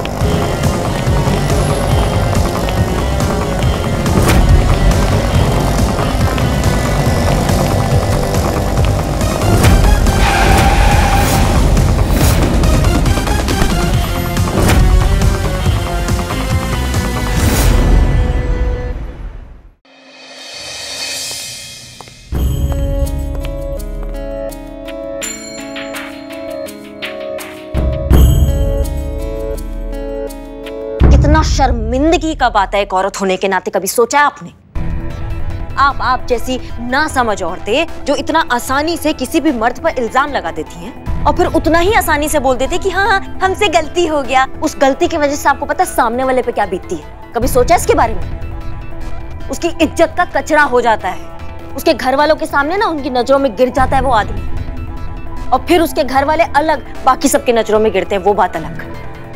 शर्मिंदगी का बात है एक औरत होने के नाते, कभी सोचा है आपने? आप आप जैसी ना समझ औरतें जो इतना आसानी से किसी भी मर्द पर इल्जाम लगा देती हैं और फिर उतना ही आसानी से बोल देती कि हाँ हाँ हमसे गलती हो गया। उस गलती की वजह से आपको पता है सामने वाले पे क्या बीतती है? कभी सोचा इसके बारे में? उसकी इज्जत का कचरा हो जाता है, उसके घर वालों के सामने ना उनकी नजरों में गिर जाता है वो आदमी, और फिर उसके घर वाले अलग बाकी सबके नजरों में गिरते हैं, वो बात अलग।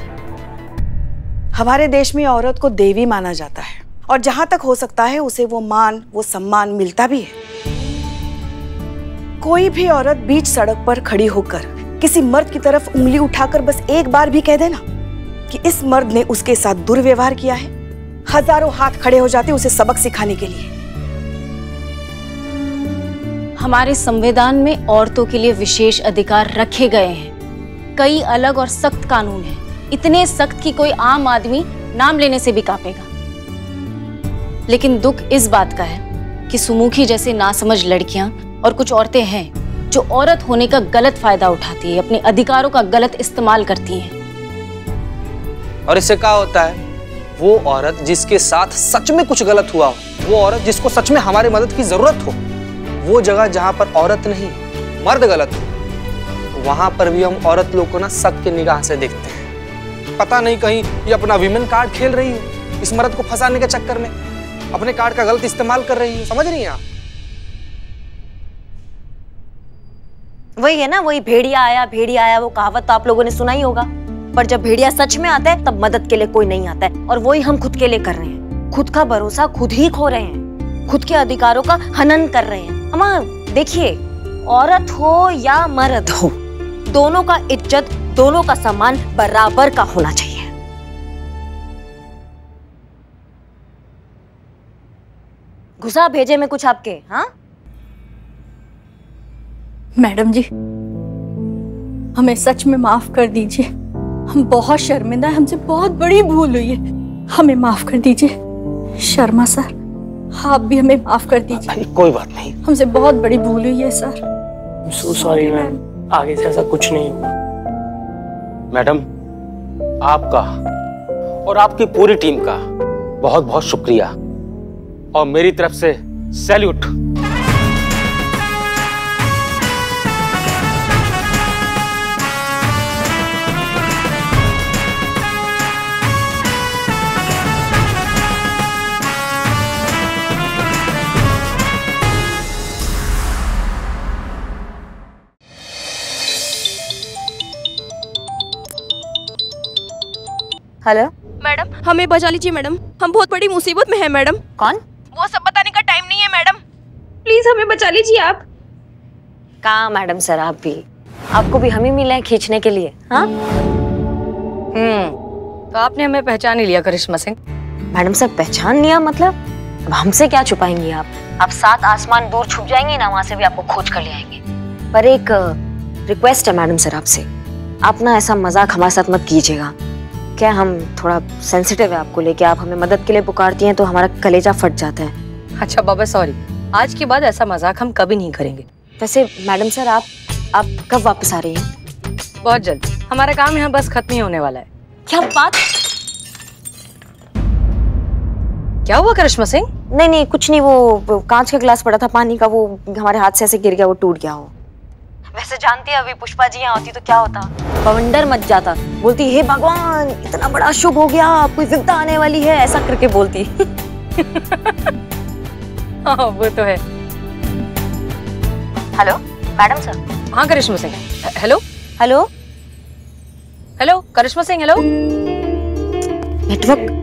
हमारे देश में औरत को देवी माना जाता है और जहां तक हो सकता है उसे वो मान, वो सम्मान मिलता भी है। कोई भी औरत बीच सड़क पर खड़ी होकर किसी मर्द की तरफ उंगली उठाकर बस एक बार भी कह देना कि इस मर्द ने उसके साथ दुर्व्यवहार किया है, हजारों हाथ खड़े हो जाते उसे सबक सिखाने के लिए। हमारे संविधान में औरतों के लिए विशेष अधिकार रखे गए हैं। कई अलग और सख्त कानून हैं, इतने सख्त कि कोई आम आदमी नाम लेने से भी कांपेगा। लेकिन दुख इस बात का है कि सुमुखी जैसे नासमझ लड़कियां और कुछ औरतें हैं जो औरत होने का गलत फायदा उठाती है, अपने अधिकारों का गलत इस्तेमाल करती हैं। और इससे क्या होता है? वो औरत जिसके साथ सच में कुछ गलत हुआ हो, वो औरत जिसको सच में हमारी मदद की जरूरत हो, वो जगह जहां पर औरत नहीं मर्द गलत हो, वहां पर भी हम औरत लोग को ना शक की निगाह से देखते हैं। पता नहीं कहीं ये अपना विमेन कार्ड खेल रही है, इस मर्द को फंसाने के चक्कर में अपने कार्ड का गलत इस्तेमाल कर रही है। समझ रही हैं आप? वही है ना, वही भेड़िया आया भेड़िया आया, वो कहावत तो आप लोगों ने सुना ही होगा। पर जब भेड़िया सच में आता है तब मदद के लिए कोई नहीं आता है, और वही हम खुद के लिए कर रहे हैं। खुद का भरोसा खुद ही खो रहे हैं, खुद के अधिकारों का हनन कर रहे हैं। अम्मा देखिए, औरत हो या मर्द हो, दोनों का इज्जत, दोनों का सम्मान बराबर का होना चाहिए। घुसा भेजे में कुछ आपके? हाँ मैडम जी, हमें सच में माफ कर दीजिए, हम बहुत शर्मिंदा हैं, हमसे बहुत बड़ी भूल हुई है, हमें माफ कर दीजिए। शर्मा सर, आप भी हमें माफ कर दीजिए। कोई बात नहीं, हमसे बहुत बड़ी भूल हुई है सर। सो सॉरी मैम, आगे से ऐसा कुछ नहीं होगा। मैडम, आपका और आपकी पूरी टीम का बहुत बहुत शुक्रिया और मेरी तरफ से सैल्यूट। हेलो मैडम, हमें बचा लीजिए मैडम, हम बहुत बड़ी मुसीबत में हैं मैडम। कौन? वो सब बताने का टाइम नहीं है मैडम, प्लीज हमें बचा लीजिए आप। कहाँ मैडम सर, आप भी, आपको भी हम ही मिले हैं खींचने के लिए। हाँ हम्म, तो आपने हमें पहचान ही लिया करिश्मा सिंह। मैडम सर पहचान लिया मतलब? अब हमसे क्या छुपाएंगी आप? आप सात आसमान दूर छुप जाएंगे ना, वहां से भी आपको खोज कर ले आएंगे। पर एक रिक्वेस्ट है मैडम सर आपसे, आप ना ऐसा मजाक हमारे साथ मत कीजिएगा। क्या हम थोड़ा सेंसिटिव है आपको लेके, आप हमें मदद के लिए पुकारती हैं तो हमारा कलेजा फट जाता है। अच्छा बाबा सॉरी, आज के बाद ऐसा मजाक हम कभी नहीं करेंगे। वैसे मैडम सर आप आप कब वापस आ रही हैं? बहुत जल्दी। हमारा काम यहाँ बस खत्म ही होने वाला है। क्या बात? क्या हुआ करिश्मा सिंह? नहीं नहीं कुछ नहीं, वो कांच का गिलास पड़ा था पानी का, वो हमारे हाथ से ऐसे गिर गया, वो टूट गया हो। वैसे जानती है अभी पुष्पा जी यहाँ होती तो क्या होता, बवंडर मच जाता। बोलती हे भगवान इतना बड़ा शुभ हो गया, कोई विपदा आने वाली है, ऐसा करके बोलती। हाँ वो तो है। Hello madam sir. हाँ Karishma Singh. Hello hello hello Karishma Singh. Hello network.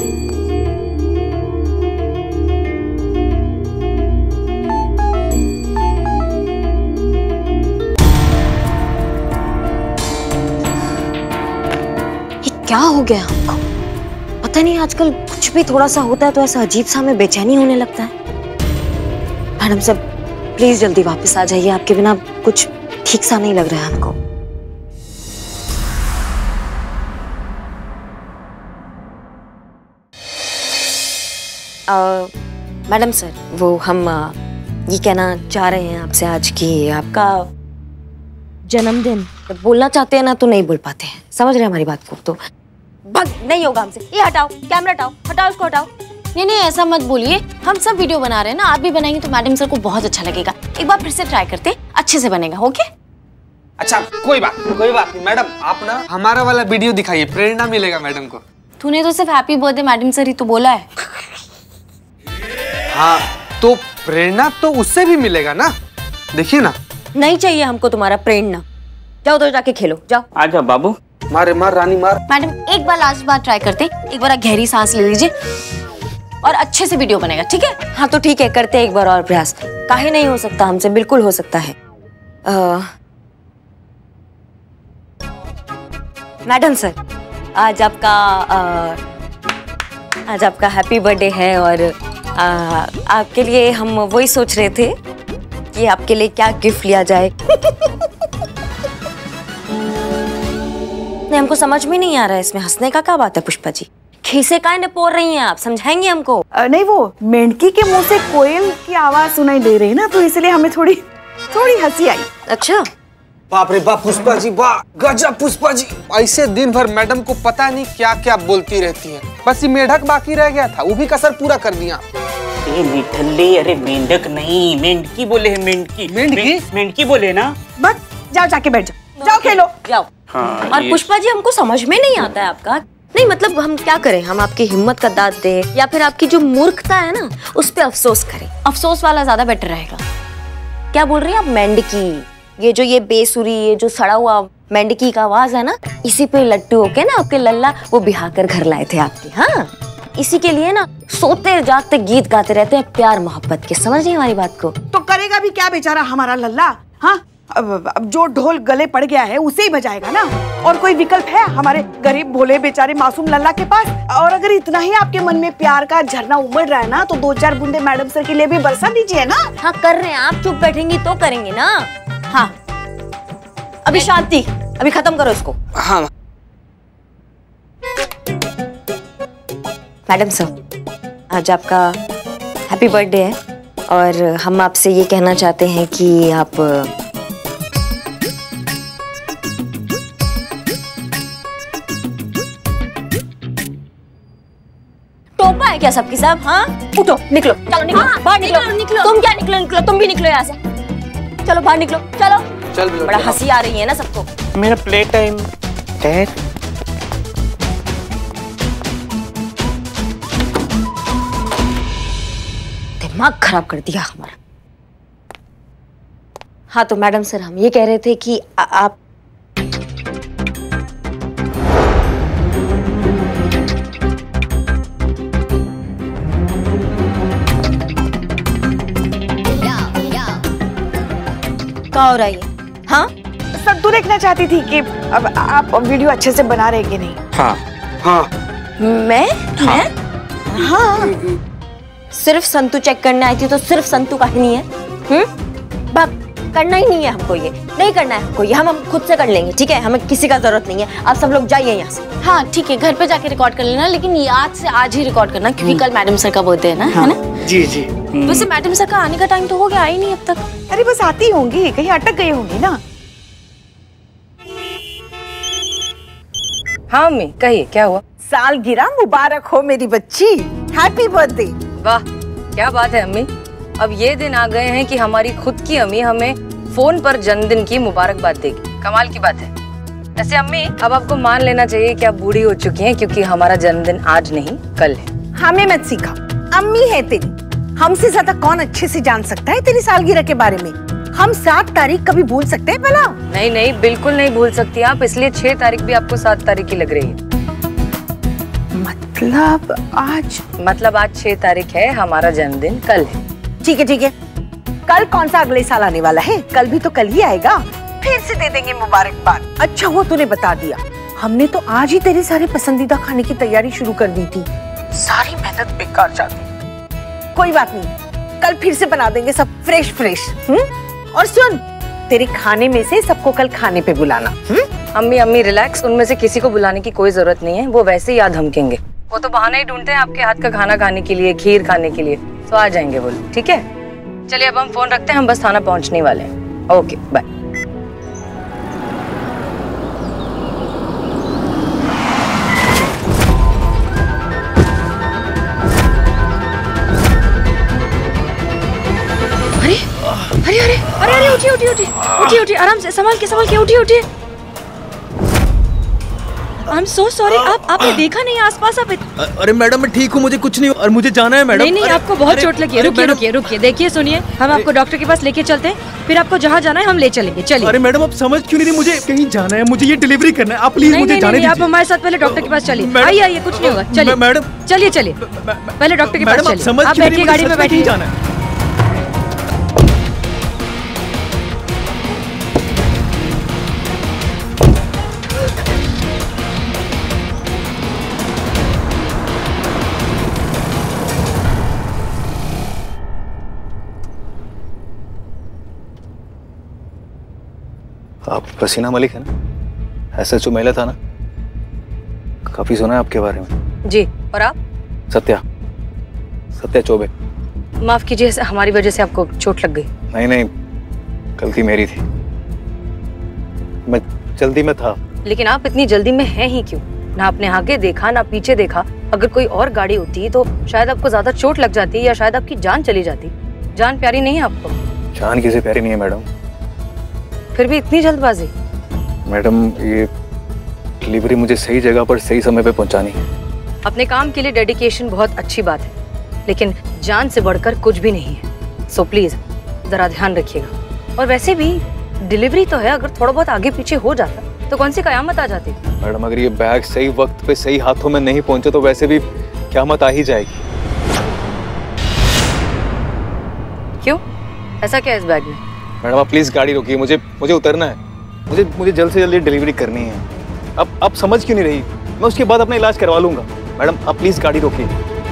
क्या हो गया हमको पता नहीं, आजकल कुछ भी थोड़ा सा होता है तो ऐसा अजीब सा हमें बेचैनी होने लगता है। मैडम साहब प्लीज जल्दी वापस आ जाइए, आपके बिना कुछ ठीक सा नहीं लग रहा है हमको। आ, मैडम सर वो हम आ, ये कहना चाह रहे हैं आपसे आज कि आपका जन्मदिन बोलना चाहते हैं ना तो नहीं बोल पाते हैं, समझ रहे हैं हमारी बात को? तो भग नहीं होगा हमसे। ये हटाओ कैमरा, हटाओ हटाओ इसको हटाओ। नहीं नहीं ऐसा मत बोलिए, हम सब वीडियो बना रहे हैं ना, आप भी बनाएंगे तो मैडम सर को बहुत अच्छा लगेगा। एक बार फिर से ट्राई करते, अच्छे से बनेगा। ओके अच्छा कोई बात कोई बात नहीं मैडम, आप ना हमारा वाला वीडियो दिखाइए, प्रेरणा मिलेगा मैडम को। तूने तो सिर्फ हैप्पी बर्थडे मैडम सर ही तो बोला है। हाँ तो प्रेरणा तो उससे भी मिलेगा ना, देखिए ना। नहीं चाहिए हमको तुम्हारा प्रेरणा, जाओ तो जाके खेलो जाओ। आजा बाबू। मारे मार रानी मार। मैडम एक बार लास्ट बार ट्राई करते, एक बार गहरी सांस ले लीजिए और अच्छे से वीडियो बनेगा, ठीक है? हाँ तो ठीक है, करते एक बार और प्रयास। काहे नहीं हो सकता हमसे, बिल्कुल हो सकता है। आ... मैडम सर आज आपका आ... आज आपका हैप्पी बर्थडे है और आ... आपके लिए हम वही सोच रहे थे कि आपके लिए क्या गिफ्ट लिया जाए। नहीं हमको समझ में नहीं आ रहा है, इसमें हंसने का क्या बात है पुष्पा जी? खीसे काहे ने पोर रही हैं आप, समझाएंगे हमको? आ, नहीं वो मेंढकी के मुंह से कोयल की आवाज सुनाई दे रही ना, तो इसलिए हमें थोड़ी थोड़ी हंसी आई। अच्छा बाप रे बाप पुष्पा जी, वाह गजब पुष्पा जी। ऐसे दिन भर मैडम को पता नहीं क्या क्या बोलती रहती है, बस ये मेढक बाकी रह गया था, वो भी कसर पूरा कर दिया। ए निठल्ले, अरे मेंढक नहीं मेंढकी बोले है, मेंढकी मेंढकी मेंढकी बोले ना। बस जाओ जाके बैठ जाओ, जाओ खेलो जाओ। हाँ, और पुष्पा जी हमको समझ में नहीं आता है आपका, नहीं मतलब हम क्या करें, हम आपकी हिम्मत का दाद दे या फिर आपकी जो मूर्खता है ना उस पे अफसोस करें? अफसोस वाला ज्यादा बेटर रहेगा। क्या बोल रही हैं आप? मेंढकी, ये जो ये बेसुरी, ये जो सड़ा हुआ मेंढकी का आवाज है ना, इसी पे लट्टू होके ना आपके लल्ला वो बिहा कर घर लाए थे आपके। हाँ इसी के लिए ना सोते जागते गीत गाते रहते हैं प्यार मोहब्बत के, समझ रही हमारी बात को? तो करेगा भी क्या बेचारा हमारा लल्ला? हाँ अब, अब जो ढोल गले पड़ गया है उसे ही बजाएगा ना, और कोई विकल्प है हमारे गरीब भोले बेचारे मासूम लल्ला के पास? और अगर इतना ही आपके मन में प्यार का झरना उमड़ रहा है ना, तो दो चार बूंदे मैडम सर के लिए भी बरसा दीजिए ना। हाँ कर रहे हैं, आप चुप बैठेंगी तो करेंगे ना। हाँ अभी शांति, अभी खत्म करो इसको। हाँ मैडम सर आज आपका हैप्पी बर्थडे है और हम आपसे ये कहना चाहते हैं कि आप टोपा है क्या सबकी सब? हाँ उठो निकलो, चलो निकलो हाँ, बाहर निकलो, निकलो, निकलो। तुम क्या निकलो निकलो, तुम भी निकलो यहाँ से, चलो बाहर निकलो चलो। चल बड़ा हंसी आ रही है ना सबको। मेरा प्ले टाइम डैड। दिमाग खराब कर दिया हमारा। हाँ तो मैडम सर हम ये कह रहे थे कि आ, आप क्या हो रहा है? हाँ सब तो देखना चाहती थी कि अब आप वीडियो अच्छे से बना रहे कि नहीं। हाँ हाँ मैं हाँ। मैं हाँ सिर्फ संतू चेक करने आई थी, तो सिर्फ संतू का ही नहीं है। हम्म बात करना ही नहीं है हमको, ये नहीं करना है हमको, ये हम हम खुद से कर लेंगे, ठीक है? हमें किसी का जरूरत नहीं है, आप सब लोग जाइए यहाँ से। हाँ ठीक है, घर पे जाके रिकॉर्ड कर लेना, लेकिन ये आज से आज ही रिकॉर्ड करना क्योंकि कल मैडम सर का बर्थडे है ना, है ना? जी जी। वैसे मैडम सर का आने का टाइम तो हो गया, आई नहीं अब तक। अरे बस आती होंगी, कहीं अटक गई होंगी ना। हाँ अम्मी कहिए क्या हुआ? सालगिरह मुबारक हो मेरी बच्ची, हैप्पी बर्थडे। वाह क्या बात है अम्मी, अब ये दिन आ गए हैं कि हमारी खुद की अम्मी हमें फोन पर जन्मदिन की मुबारकबाद देगी। कमाल की बात है। ऐसे अम्मी अब आपको मान लेना चाहिए कि आप बूढ़ी हो चुकी हैं, क्योंकि हमारा जन्मदिन आज नहीं कल है। हमें मत सिखा, अम्मी है तेरी, हमसे ज्यादा कौन अच्छे से जान सकता है तेरी सालगिरह के बारे में। हम सात तारीख कभी भूल सकते हैं भला? नहीं नहीं बिल्कुल नहीं भूल सकती आप, इसलिए छह तारीख भी आपको सात तारीख की लग रही है। मतलब आज मतलब आज छह तारीख है, हमारा जन्मदिन कल है। ठीक है ठीक है, कल कौन सा अगले साल आने वाला है? कल भी तो कल ही आएगा, फिर से दे देंगे मुबारकबाद। अच्छा वो तूने बता दिया, हमने तो आज ही तेरे सारे पसंदीदा खाने की तैयारी शुरू कर दी थी, सारी मेहनत बेकार जाती। कोई बात नहीं, कल फिर से बना देंगे सब फ्रेश फ्रेश। हम्म और सुन, तेरे खाने में से सबको कल खाने पे बुलाना। हम्म अम्मी अम्मी रिलैक्स, उनमें से किसी को बुलाने की कोई जरूरत नहीं है, वो वैसे ही याद धमकेंगे। वो तो बहाना ही ढूंढते हैं आपके हाथ का खाना खाने के लिए, खीर खाने के लिए, तो आ जाएंगे वो लोग। ठीक है चलिए अब हम फोन रखते हैं, हम बस थाना पहुंचने वाले हैं। Okay bye. अरे अरे अरे अरे अरे उठिए उठिए उठिए उठिए उठिए, आराम से, संभाल के संभाल के, उठिए उठिए। आई एम सो सॉरी, आप आपने देखा नहीं आसपास? आप अरे मैडम मैं ठीक हूँ, मुझे कुछ नहीं और मुझे जाना है मैडम। नहीं नहीं आपको बहुत चोट लगी है, रुकिए रुकिए रुकिए, देखिए सुनिए, हम आपको डॉक्टर के पास लेके चलते हैं, फिर आपको जहाँ जाना है हम ले चलेंगे। चलिए। अरे मैडम आप समझ क्यों नहीं रही, मुझे कहीं जाना है, मुझे ये डिलीवरी करना है, आप प्लीज मुझे जाने दीजिए। आप हमारे साथ पहले डॉक्टर के पास चलिए। आइए आइए, कुछ नहीं होगा, चलिए मैडम, चलिए चलिए पहले डॉक्टर के पास चलिए। आप बैठिए गाड़ी में, बैठिए। आप हसीना मलिक है ना, एस एच ओ महिला था ना? काफी सुना है आपके बारे में। जी, और आप? सत्या, सत्या चौबे। माफ कीजिए, हमारी वजह से आपको चोट लग गई। नहीं नहीं, गलती मेरी थी, मैं जल्दी में था। लेकिन आप इतनी जल्दी में हैं ही क्यों? ना आपने आगे देखा ना पीछे देखा, अगर कोई और गाड़ी होती तो शायद आपको ज्यादा चोट लग जाती या शायद आपकी जान चली जाती। जान प्यारी नहीं है आपको? जान किसे प्यारी नहीं है मैडम। फिर भी इतनी जल्दबाजी? मैडम ये डिलीवरी मुझे सही जगह पर सही समय पे पहुंचानी है। अपने काम के लिए डेडिकेशन बहुत अच्छी बात है, लेकिन जान से बढ़कर कुछ भी नहीं है, सो प्लीज जरा ध्यान रखिएगा। और वैसे भी डिलीवरी तो है, अगर थोड़ा बहुत आगे पीछे हो जाता तो कौन सी कयामत आ जाती। मैडम अगर ये बैग सही वक्त पे सही हाथों में नहीं पहुंचे तो वैसे भी क़यामत आ ही जाएगी। क्यों, ऐसा क्या है इस बैग में? मैडम आप प्लीज गाड़ी रोकिए, मुझे मुझे उतरना है, मुझे मुझे जल्द से जल्द डिलीवरी करनी है। अब आप समझ क्यों नहीं रही? मैं उसके बाद अपना इलाज करवा लूंगा। मैडम आप प्लीज गाड़ी रोकिए।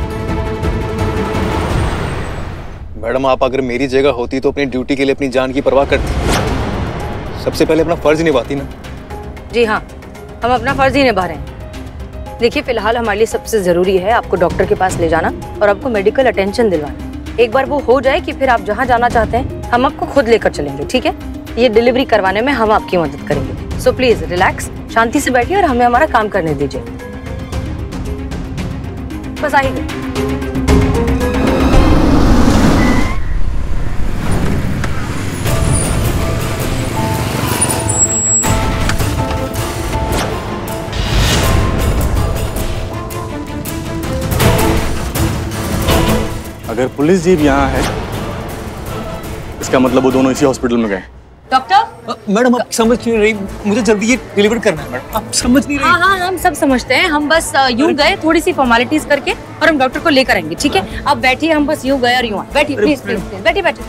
मैडम आप अगर मेरी जगह होती तो अपनी ड्यूटी के लिए अपनी जान की परवाह करती, सबसे पहले अपना फर्ज निभाती ना। जी हाँ, हम अपना फर्ज ही निभा रहे हैं। देखिए फिलहाल हमारे लिए सबसे जरूरी है आपको डॉक्टर के पास ले जाना और आपको मेडिकल अटेंशन दिलवाना। एक बार वो हो जाए कि फिर आप जहाँ जाना चाहते हैं हम आपको खुद लेकर चलेंगे, ठीक है? ये डिलीवरी करवाने में हम आपकी मदद करेंगे। सो प्लीज रिलैक्स, शांति से बैठिए और हमें हमारा काम करने दीजिए। बस आइए। अगर पुलिस जीप यहाँ है इसका मतलब वो दोनों इसी हॉस्पिटल में गए। डॉक्टर मैडम आप समझ क्यों नहीं रही, मुझे जल्दी ये डिलीवर करना है। मैडम आप समझ नहीं रही। हाँ हाँ हम सब समझते हैं, हम बस यूं गए थोड़ी सी फॉर्मेलिटीज करके और हम डॉक्टर को लेकर आएंगे, ठीक है? आप बैठिए, हम बस यूं गए और यूं आए। बैठिए प्लीज प्लीज प्लीज, बैठिए बैठिए।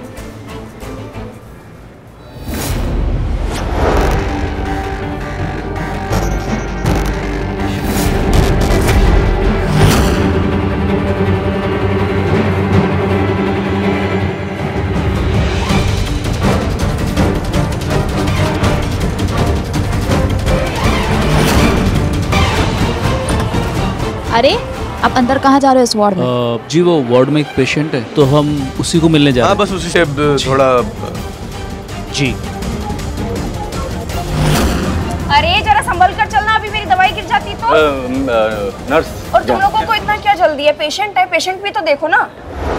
अरे आप अंदर कहाँ जा रहे हो इस वार्ड में? आ, जी वो वार्ड में एक पेशेंट है तो हम उसी को मिलने जा रहे हैं। हाँ बस उसी से थोड़ा। जी अरे जरा संभल कर चलना, अभी मेरी दवाई गिर जाती तो। नर्स। और तुम लोगों को इतना क्या जल्दी है? पेशेंट है, पेशेंट भी तो देखो ना।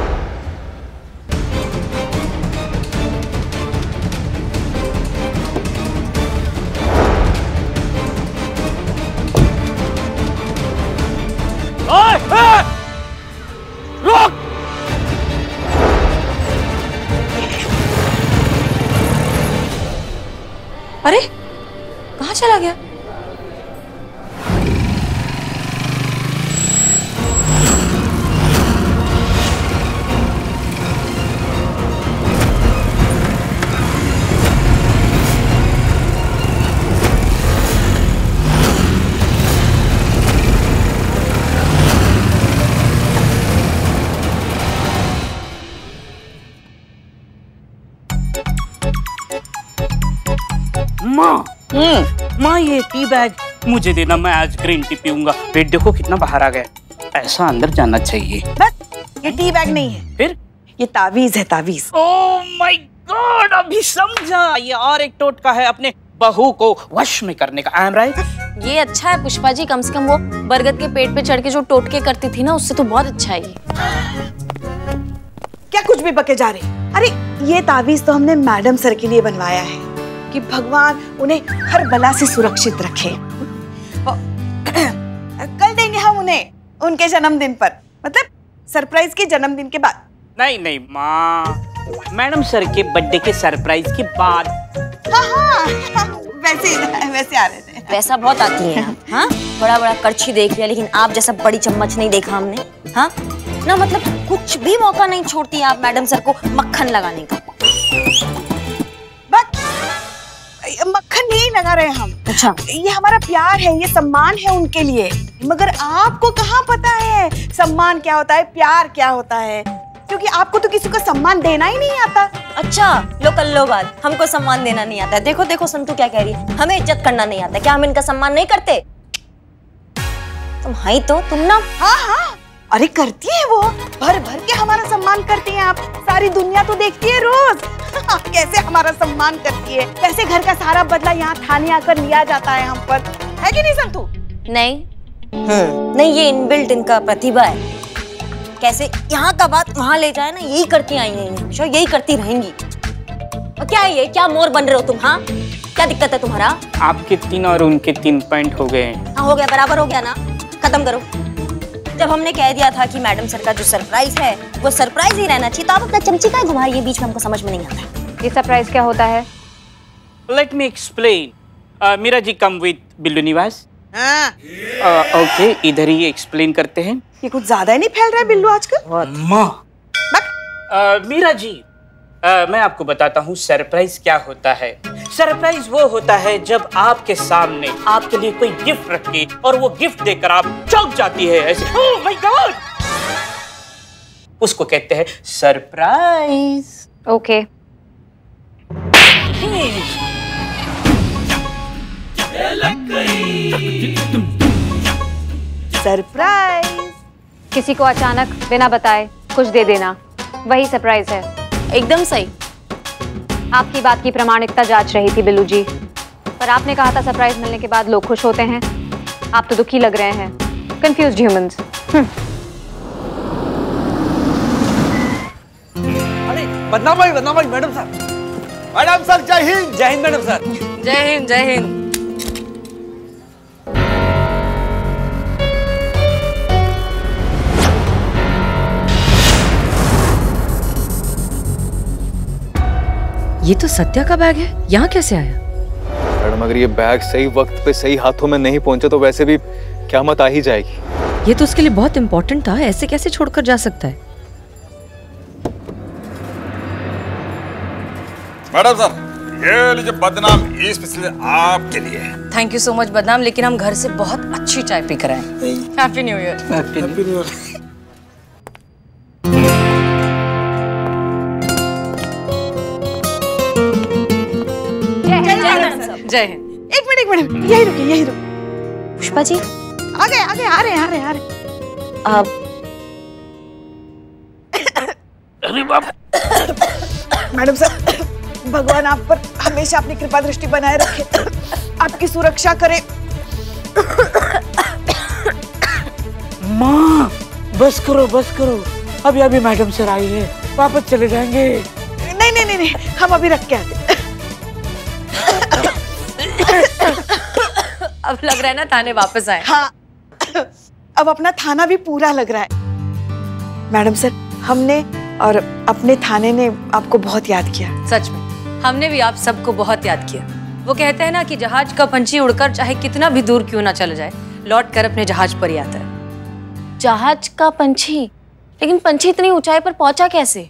रोक! अरे कहाँ चला गया? माँ, माँ ये टी बैग मुझे देना, मैं आज ग्रीन टी पीऊंगा। पेट देखो कितना बाहर आ गया, ऐसा अंदर जाना चाहिए। ये टी बैग नहीं है, फिर ये तावीज है, तावीज। ओह माय गॉड, अभी समझा, ये और एक टोटका है अपने बहू को वश में करने का। I am right. ये अच्छा है पुष्पा जी, कम से कम वो बरगद के पेट पे चढ़ के जो टोटके करती थी ना, उससे तो बहुत अच्छा है ये। क्या कुछ भी बके जा रहे? अरे ये तावीज तो हमने मैडम सर के लिए बनवाया है कि भगवान उन्हें हर बला से सुरक्षित रखे। कल देंगे हम उन्हें उनके जन्मदिन पर, मतलब सरप्राइज के जन्मदिन के बाद। नहीं नहीं माँ, मैडम सर के बर्थडे के सरप्राइज के बाद। हाँ हाँ, वैसे वैसे आ रहे थे। पैसा बहुत आती है आप, हाँ? बड़ा बड़ा करछी देख लिया, लेकिन आप जैसा बड़ी चम्मच नहीं देखा हमने, हाँ? ना मतलब कुछ भी मौका नहीं छोड़ती आप मैडम सर को मक्खन लगाने का। मक्खन नहीं लगा रहे हम। अच्छा, ये हमारा प्यार है, ये सम्मान है उनके लिए। मगर आपको कहाँ पता है सम्मान क्या होता है, प्यार क्या होता है, क्योंकि आपको तो किसी को सम्मान देना ही नहीं आता। अच्छा, लो कर लो बात, हमको सम्मान देना नहीं आता। देखो देखो संतू क्या कह रही है, हमें इज्जत करना नहीं आता। क्या हम इनका सम्मान नहीं करते? तुम हाई तो तुम ना। हाँ हाँ, अरे करती है वो, भर भर के हमारा सम्मान करती हैं आप। सारी दुनिया तो देखती है रोज कैसे हमारा सम्मान करती है, कैसे घर का सारा बदला यहाँ थाने आकर लिया जाता है हम पर, है कि नहीं संतू? नहीं, हम्म, नहीं, ये इनबिल्ट इनका प्रतिभा है। कैसे यहाँ का बात वहाँ ले जाए ना, यही करती आई हैं हमेशा, यही करती रहेंगी। और क्या है ये, क्या मोर बन रहे हो तुम? हाँ, क्या दिक्कत है तुम्हारा? आपके तीन और उनके तीन पॉइंट हो गए। हाँ हो गया, बराबर हो गया ना, खत्म करो। जब हमने कह दिया था कि मैडम सर का जो सरप्राइज है वो सरप्राइज ही रहना चाहिए, तो आप अपना चमची का घुमा रही है बीच में, हमको समझ में नहीं आता। ये सरप्राइज क्या होता है? Let me explain. Mira ji come with Billu Niwas. हाँ। ओके, इधर ही एक्सप्लेन करते हैं। ये कुछ ज्यादा ही नहीं फैल रहा है बिल्लू आजकल? माँ, मीरा जी, uh, मैं आपको बताता हूँ सरप्राइज क्या होता है। सरप्राइज वो होता है जब आपके सामने आपके लिए कोई गिफ्ट रखे और वो गिफ्ट देकर आप चौंक जाती है ऐसे, ओह माय गॉड, उसको कहते हैं सरप्राइज। ओके। सरप्राइज। किसी को अचानक बिना बताए कुछ दे देना, वही सरप्राइज है। एकदम सही। आपकी बात की प्रामाणिकता जांच रही थी बिल्लू जी, पर आपने कहा था सरप्राइज मिलने के बाद लोग खुश होते हैं। आप तो दुखी लग रहे हैं, कंफ्यूज्ड ह्यूमंस। अरे बदनाम भाई, बदनाम भाई, मैडम सर, मैडम सर, जय हिंद। जय हिंद मैडम सर। जय हिंद, जय हिंद। ये तो सत्या का बैग है, यहाँ कैसे आया? मैडम अगर ये बैग सही वक्त पे सही हाथों में नहीं पहुंचा तो वैसे भी क़यामत आ ही जाएगी। ये तो उसके लिए बहुत इम्पोर्टेंट था, ऐसे कैसे छोड़कर जा सकता है? मैडम साहब, ये लीजिए बदनाम स्पेशल आपके लिए। थैंक यू सो मच बदनाम, लेकिन हम घर से बहुत अच्छी चाय पी कर आए। Happy new year. Happy new year. जय हिंद। एक मिनट एक मिनट, यही रुकिए, यही रुकिए। पुष्पा जी आ गए, आ गए, आ रहे, आ रहे, आ रहे। अब अरे बाप। मैडम सर, भगवान आप पर हमेशा अपनी कृपा दृष्टि बनाए रखे, आपकी सुरक्षा करे, बस करो बस करो, अभी अभी मैडम सर आई है, वापस चले जाएंगे। नहीं नहीं नहीं नहीं, हम अभी रख के आते। अब लग रहा है ना थाने वापस आए। हाँ, अब अपना थाना भी पूरा लग रहा है। मैडम सर, हमने और अपने थाने ने आपको बहुत याद किया। सच में हमने भी आप सबको बहुत याद किया। वो कहते हैं ना कि जहाज का पंछी उड़कर चाहे कितना भी दूर क्यों ना चला जाए, लौट कर अपने जहाज पर ही आता है। जहाज का पंछी? लेकिन पंछी इतनी ऊंचाई पर पहुंचा कैसे?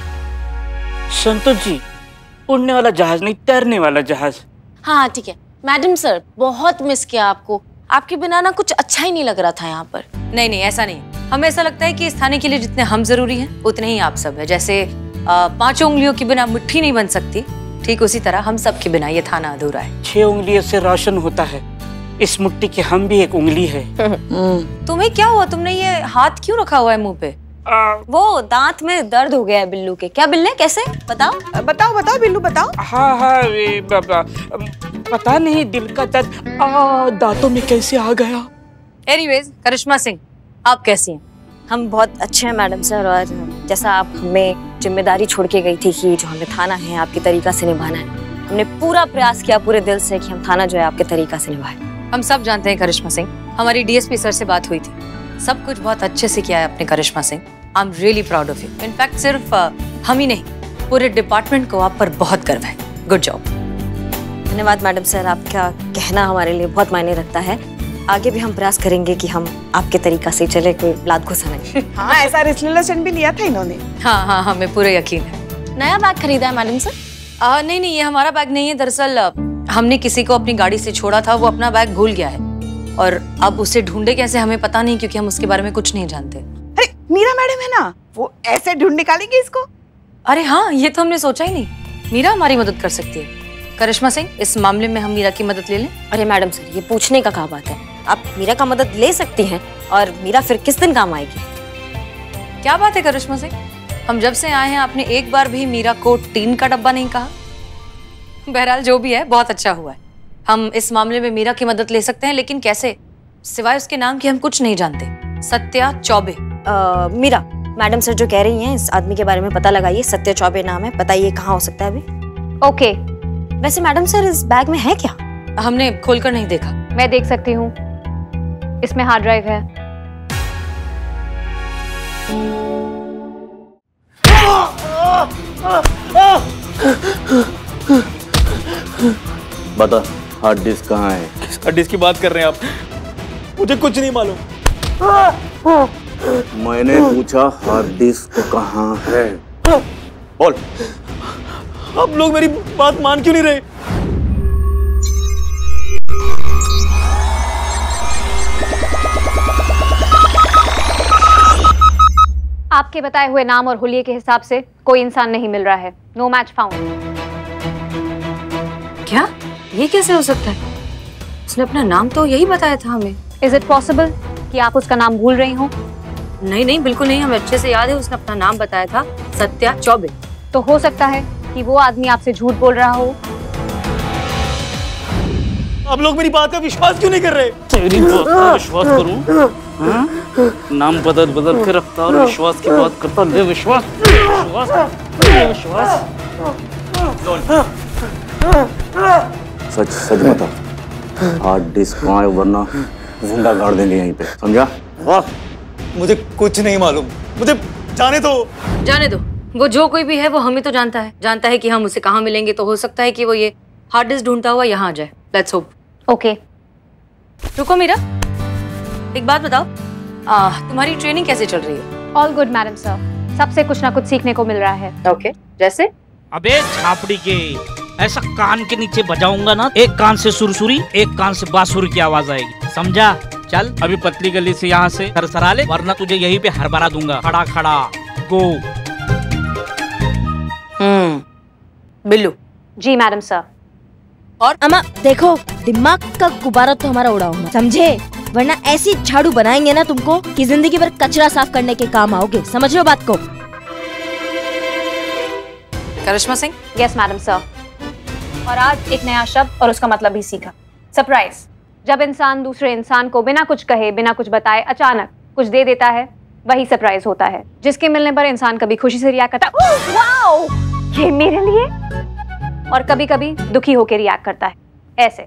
संतोष जी, उड़ने वाला जहाज नहीं, तैरने वाला जहाज। हाँ ठीक है मैडम सर, बहुत मिस किया आपको। आपके बिना ना कुछ अच्छा ही नहीं लग रहा था यहाँ पर। नहीं नहीं, ऐसा नहीं। हमें ऐसा लगता है कि इस थाने के लिए जितने हम जरूरी हैं उतने ही आप सब है। जैसे पांचों उंगलियों के बिना मिट्टी नहीं बन सकती, ठीक उसी तरह हम सब के बिना ये थाना अधूरा है। छह उंगलियों से रोशन होता है, इस मुट्ठी की हम भी एक उंगली है। तुम्हें क्या हुआ? तुमने ये हाथ क्यों रखा हुआ है मुंह पे? आ, वो दांत में दर्द हो गया है बिल्लू के। क्या बिल्ले, कैसे? बताओ बताओ बताओ बिल्लू बताओ। हाँ हाँ बाबा, पता नहीं दिल का दर्द दांतों में कैसे आ गया। एनीवेज, करिश्मा सिंह, आप कैसी हैं? हम बहुत अच्छे हैं मैडम सर, और जैसा आप हमें जिम्मेदारी छोड़ के गई थी कि जो हमें थाना है आपके तरीका से निभाना है, हमने पूरा प्रयास किया पूरे दिल से कि हम थाना जो है आपके तरीका से निभाएं। हम सब जानते हैं करिश्मा सिंह, हमारी डीएसपी सर से बात हुई थी, सब कुछ बहुत अच्छे से किया है आपने Karishma Singh. I am really proud of you. In fact सिर्फ हम ही नहीं, पूरे डिपार्टमेंट को आप पर बहुत गर्व है। Good job. धन्यवाद मैडम सर, आपका कहना हमारे लिए बहुत मायने रखता है। आगे भी हम प्रयास करेंगे कि हम आपके तरीका से चले, कोई लात घुसा नहीं। हाँ, ऐसा रिलेशन भी लिया था इन्होंने। हाँ हाँ, हमें पूरा यकीन है। नया बैग खरीदा है मैडम सर? आ, नहीं नहीं, ये हमारा बैग नहीं है। दरअसल हमने किसी को अपनी गाड़ी से छोड़ा था, वो अपना बैग भूल गया है, और अब उसे ढूंढे कैसे हमें पता नहीं, क्योंकि हम उसके बारे में कुछ नहीं जानते। अरे मीरा मैडम है ना, वो ऐसे ढूंढ निकालेंगे इसको। अरे हाँ, ये तो हमने सोचा ही नहीं। मीरा हमारी मदद कर सकती है। करिश्मा सिंह, इस मामले में हम मीरा की मदद ले लें? अरे मैडम सर, ये पूछने का क्या बात है, आप मीरा का मदद ले सकती हैं, और मीरा फिर किस दिन काम आएगी? क्या बात है करिश्मा सिंह, हम जब से आए हैं आपने एक बार भी मीरा को टीन का डब्बा नहीं कहा। बहरहाल जो भी है, बहुत अच्छा हुआ है। हम इस मामले में मीरा की मदद ले सकते हैं, लेकिन कैसे? सिवाय उसके नाम के हम कुछ नहीं जानते। सत्या चौबे। आ, मीरा मैडम सर जो कह रही हैं, इस आदमी के बारे में पता लगाइए, सत्या चौबे नाम है, बताइए कहाँ हो सकता है अभी। ओके। वैसे मैडम सर, इस बैग में है क्या? हमने खोलकर नहीं देखा। मैं देख सकती हूँ, इसमें हार्ड ड्राइव है। बता, हार्ड डिस्क कहाँ है? हार्ड डिस्क की बात कर रहे हैं आप? मुझे कुछ नहीं मालूम। मैंने पूछा हार्ड डिस्क कहाँ है? बोल। आप लोग मेरी बात मान क्यों नहीं रहे? आपके बताए हुए नाम और हुलिये के हिसाब से कोई इंसान नहीं मिल रहा है। No match found. क्या? ये कैसे हो सकता है? उसने अपना नाम तो यही बताया था हमें। इज इट पॉसिबल कि आप उसका नाम भूल रही हो? नहीं नहीं, बिल्कुल नहीं, हमें अच्छे से याद है, उसने अपना नाम बताया था, सत्या चौबे। तो हो सकता है कि वो आदमी आपसे झूठ बोल रहा हो। आप लोग मेरी बात का विश्वास क्यों नहीं कर रहे? तेरी बात का विश्वास करूं? नाम बदल बदल के रखता और विश्वास की बात करता। ले विश्वास, विश्वास, ले विश्वास। सच सच बता, हार्ड डिस्क कहाँ है, वरना जिंदा गाड़ देंगे यहीं पे, समझा? वाह, मुझे कुछ नहीं मालूम, मुझे जाने दो। जाने दो, वो जो कोई भी है वो हमें तो जानता है, जानता है कि हम उसे कहाँ मिलेंगे, तो हो सकता है कि वो ये हार्ड डिस्क ढूंढता हुआ यहाँ आ जाए। Let's hope. ओके। रुको मीरा, एक बात बताओ, आ, तुम्हारी ट्रेनिंग कैसे चल रही है? ऑल गुड मैडम सर, सबसे कुछ ना कुछ सीखने को मिल रहा है। ओके, जैसे? अबे छापड़ी के, ऐसा कान के नीचे बजाऊंगा ना, एक कान से सुरसुरी, एक कान से बांसुरी की आवाज आएगी, समझा? चल अभी पतली गली से यहाँ से सरसरा ले, वरना तुझे यहीं पे हरबरा दूंगा। खड़ा खड़ा गो। हम्म, बिल्लू। जी मैडम सर। और अम्मा देखो, दिमाग का गुब्बारा तो हमारा उड़ा होगा, समझे? वरना ऐसी झाड़ू बनाएंगे ना तुमको कि जिंदगी भर कचरा साफ करने के काम आओगे, समझ लो बात को। Karishma Singh. Yes madam sir. और आज एक नया शब्द और उसका मतलब भी सीखा, सरप्राइज। जब इंसान दूसरे इंसान को बिना कुछ कहे, बिना कुछ बताए अचानक कुछ दे देता है, वही सरप्राइज होता है, जिसके मिलने पर इंसान कभी खुशी से रिएक्ट करता है, वाओ ये मेरे लिए, और कभी कभी दुखी होकर रिएक्ट करता है, ऐसे।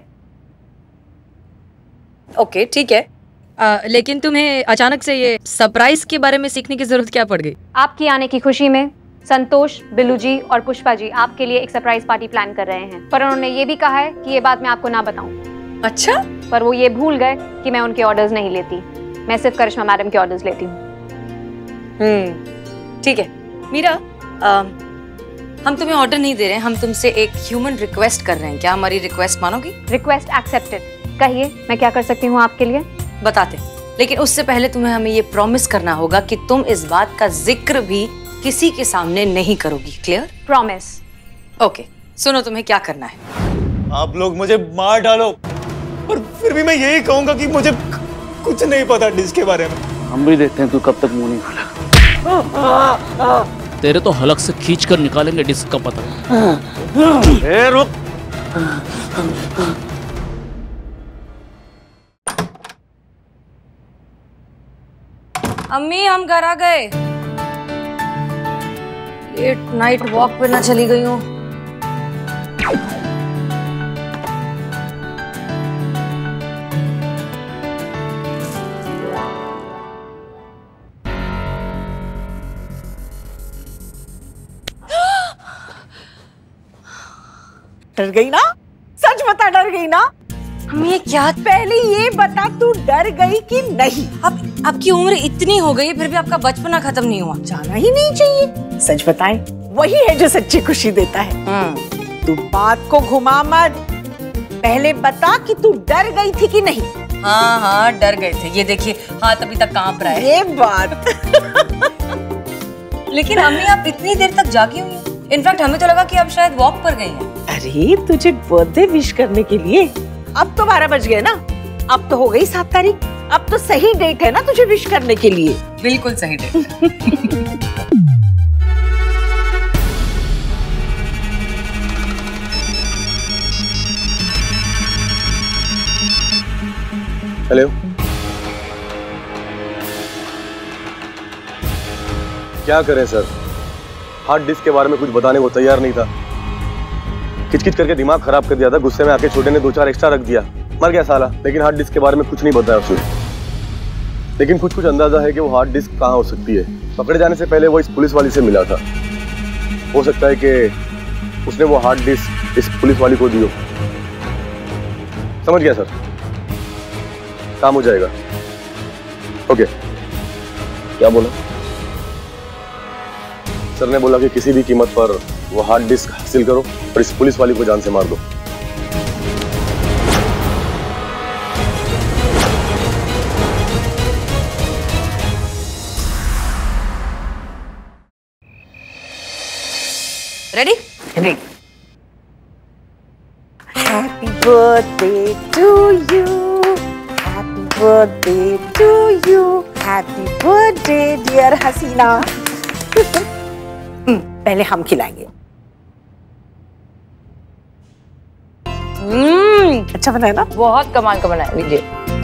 ओके ठीक है, आ, लेकिन तुम्हें अचानक से ये सरप्राइज के बारे में सीखने की जरूरत क्या पड़ गई? आपकी आने की खुशी में संतोष, बिल्लू जी और पुष्पा जी आपके लिए एक सरप्राइज पार्टी प्लान कर रहे हैं, पर उन्होंने ये भी कहा है कि ये बात मैं आपको ना बताऊं। अच्छा? पर वो ये भूल गए कि मैं उनके ऑर्डर्स नहीं लेती, मैं सिर्फ करिश्मा मैडम के ऑर्डर्स लेती हूँ। हम्म ठीक है मीरा, आ, हम तुम्हें ऑर्डर नहीं दे रहे हैं, हम तुमसे एक ह्यूमन रिक्वेस्ट कर रहे हैं, क्या हमारी रिक्वेस्ट मानोगी? Request accepted. कहिए मैं क्या कर सकती हूँ आपके लिए? बताते, लेकिन उससे पहले तुम्हें हमें ये प्रॉमिस करना होगा कि तुम इस बात का जिक्र भी किसी के सामने नहीं करोगी। क्लियर? प्रॉमिस। ओके, सुनो तुम्हें क्या करना है। आप लोग मुझे मार डालो, पर फिर भी मैं यही कहूंगा कि मुझे कुछ नहीं पता डिश के बारे में। हम भी देखते हैं तू कब तक मुंह नहीं खोला। तेरे तो हलक से खींच कर निकालेंगे डिस्क का पता। ए रुक। अम्मी हम घर आ गए, लेट नाइट वॉक पे ना चली गई हूँ। डर गई ना? सच बता, डर गई ना? ये क्या? पहले ये बता तू डर गई कि नहीं? अब आपकी उम्र इतनी हो गई फिर भी आपका बचपना खत्म नहीं हुआ। जाना ही नहीं चाहिए। सच बताएं, वही है जो सच्ची खुशी देता है। तू बात को घुमा मत, पहले बता कि तू डर गई थी कि नहीं? हाँ हाँ डर गए थे, ये देखिए हाथ अभी तक कांप रहा है। ये बात। लेकिन अम्मी आप इतनी देर तक जागी हुई हैं। इनफैक्ट हमें तो लगा कि आप शायद वॉक पर गई हैं। अरे तुझे बर्थडे विश करने के लिए अब तो बारह बज गए ना, अब तो हो गई सात तारीख, अब तो सही डेट है ना तुझे विश करने के लिए। बिल्कुल सही डेट। हेलो, क्या करें सर, हार्ड डिस्क के बारे में कुछ बताने को तैयार नहीं था, किचकिच करके दिमाग खराब कर दिया था, गुस्से में आके छोटे ने दो चार एक्स्ट्रा रख दिया, मर गया साला। लेकिन हार्ड डिस्क के बारे में कुछ नहीं बताया उसने, लेकिन कुछ कुछ अंदाजा है कि वो हार्ड डिस्क कहाँ हो सकती है। पकड़े जाने से पहले वो इस पुलिस वाली से मिला था, हो सकता है कि उसने वो हार्ड डिस्क इस पुलिस वाली को दी हो। समझ गया सर, काम हो जाएगा। ओके। क्या बोला? सर ने बोला कि किसी भी कीमत पर वो हार्ड डिस्क हासिल करो और इस पुलिस वाली को जान से मार दो। Ready? Ready. Happy birthday to you, happy birthday to you, happy birthday dear Haseena. पहले हम खिलाएंगे। हम्म अच्छा बनाया ना? बहुत कमाल का बनाया लीजिए।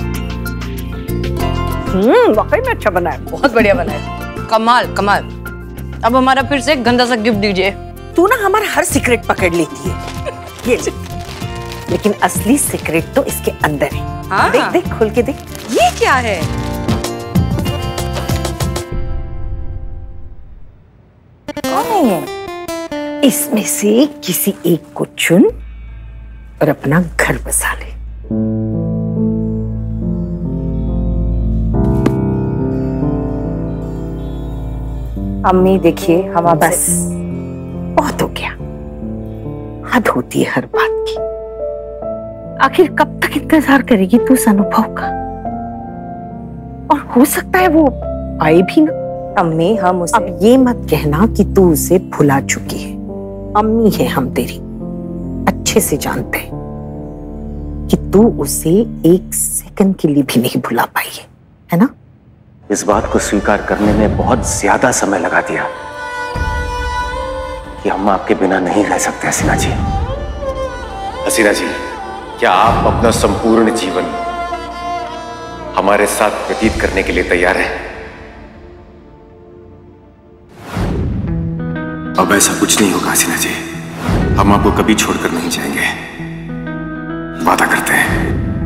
हम्म वाकई में अच्छा बनाया, बहुत बढ़िया बनाया, कमाल कमाल। अब हमारा फिर से एक गंदा सा गिफ्ट दीजिए। तू ना हमारा हर सीक्रेट पकड़ लेती है। ये ले। लेकिन असली सीक्रेट तो इसके अंदर है। हाँ? देख देख खोल के देख। ये क्या है? कौन है? इसमें से किसी एक को चुन और अपना घर बसा ले। अम्मी देखिए, हम बस बहुत हो गया, हद होती है हर बात की। आखिर कब तक इंतजार करेगी तू उस अनुभव का? और हो सकता है वो आए भी ना। अम्मी हम उसे अब ये मत कहना कि तू उसे भुला चुकी है। अम्मी है हम तेरी, अच्छे से जानते हैं कि तू उसे एक सेकंड के लिए भी नहीं भुला पाई है, है ना? इस बात को स्वीकार करने में बहुत ज्यादा समय लगा दिया कि हम आपके बिना नहीं रह सकते। हसीना जी, हसीना जी, क्या आप अपना संपूर्ण जीवन हमारे साथ व्यतीत करने के लिए तैयार हैं? अब ऐसा कुछ नहीं होगा हसीना जी, हम आपको कभी छोड़कर नहीं जाएंगे, वादा करते हैं।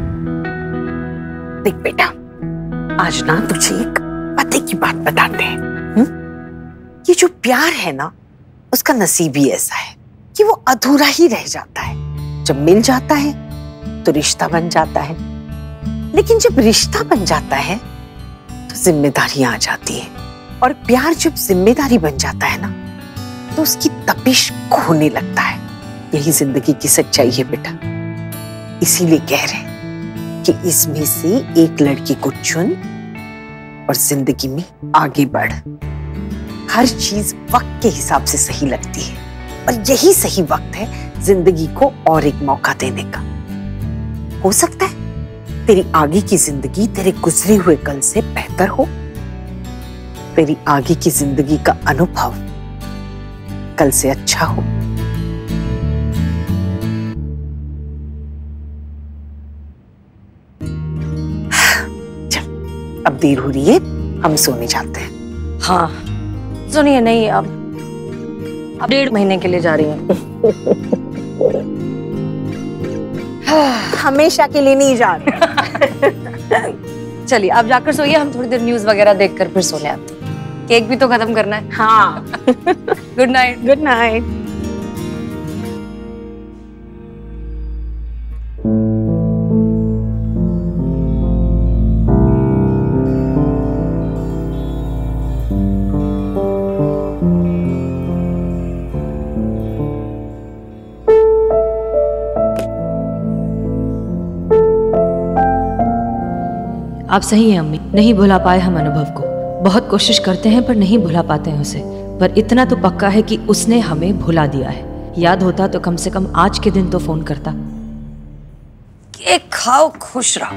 देख बेटा, आज ना तुझे एक पते की बात बताते हैं। हुँ? ये जो प्यार है ना, उसका नसीब ही ऐसा है कि वो अधूरा ही रह जाता है। जब मिल जाता है तो रिश्ता बन जाता है, लेकिन जब रिश्ता बन जाता है तो जिम्मेदारियां आ जाती है, और प्यार जब जिम्मेदारी बन जाता है ना तो उसकी तपिश खोने लगता है। यही जिंदगी की सच्चाई है बेटा। इसीलिए कह रहे हैं कि इसमें से एक लड़की को चुन और जिंदगी में आगे बढ़। हर चीज वक्त के हिसाब से सही लगती है, और यही सही वक्त है जिंदगी को और एक मौका देने का। हो सकता है तेरी आगे की जिंदगी तेरे गुजरे हुए कल से बेहतर हो। तेरी आगे की जिंदगी का अनुभव कल से अच्छा हो। चल, अब देर हो रही है, हम सोने जाते हैं। हाँ सुनिए, नहीं अब अब डेढ़ महीने के लिए जा रही हूँ। हमेशा के लिए नहीं जा रही। चलिए आप जाकर सोइए, हम थोड़ी देर न्यूज वगैरह देखकर फिर सोने आते हैं। केक भी तो खत्म करना है। हाँ। Good night. Good night. आप सही हैं अम्मी, नहीं भुला पाए हम अनुभव को। बहुत कोशिश करते हैं पर नहीं भुला पाते हैं उसे। पर इतना तो पक्का है कि उसने हमें भुला दिया है। याद होता तो कम से कम आज के दिन तो फोन करता। केक खाओ, खुश रहो।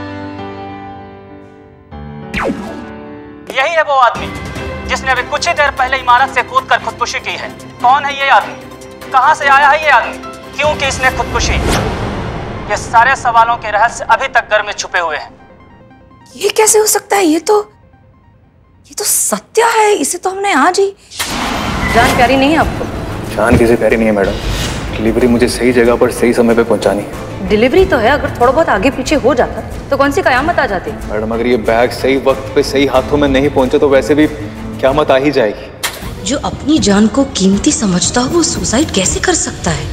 यही है वो आदमी जिसने अभी कुछ ही देर पहले इमारत से कूदकर खुदकुशी की है। कौन है ये आदमी? कहां से आया है ये आदमी? क्यों की इसने खुदकुशी? ये सारे सवालों के रहस्य अभी तक घर में छुपे हुए हैं। ये कैसे हो सकता है? ये तो ये तो सत्य है। इसे तो हमने आज ही। जान प्यारी नहीं है आपको? जान किसी प्यारी नहीं है मैडम। डिलीवरी मुझे सही जगह पर सही समय पे पहुंचानी है। डिलीवरी तो है, अगर थोड़ा बहुत आगे पीछे हो जाता तो कौन सी कयामत आ जाती। मैडम अगर ये बैग सही वक्त पे सही हाथों में नहीं पहुंचे तो वैसे भी क़यामत आ ही जाएगी। जो अपनी जान को कीमती समझता हो वो सुसाइड कैसे कर सकता है?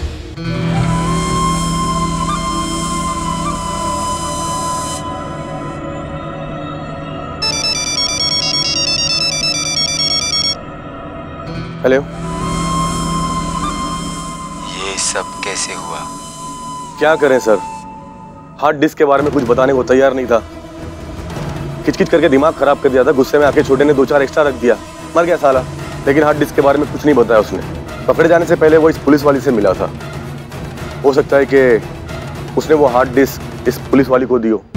हेलो, ये सब कैसे हुआ? क्या करें सर, हार्ड डिस्क के बारे में कुछ बताने को तैयार नहीं था। किचकिच करके दिमाग खराब कर दिया था। गुस्से में आके छोटे ने दो चार एक्स्ट्रा रख दिया, मर गया साला। लेकिन हार्ड डिस्क के बारे में कुछ नहीं बताया उसने। पकड़े जाने से पहले वो इस पुलिस वाली से मिला था। हो सकता है कि उसने वो हार्ड डिस्क इस पुलिस वाली को दियो।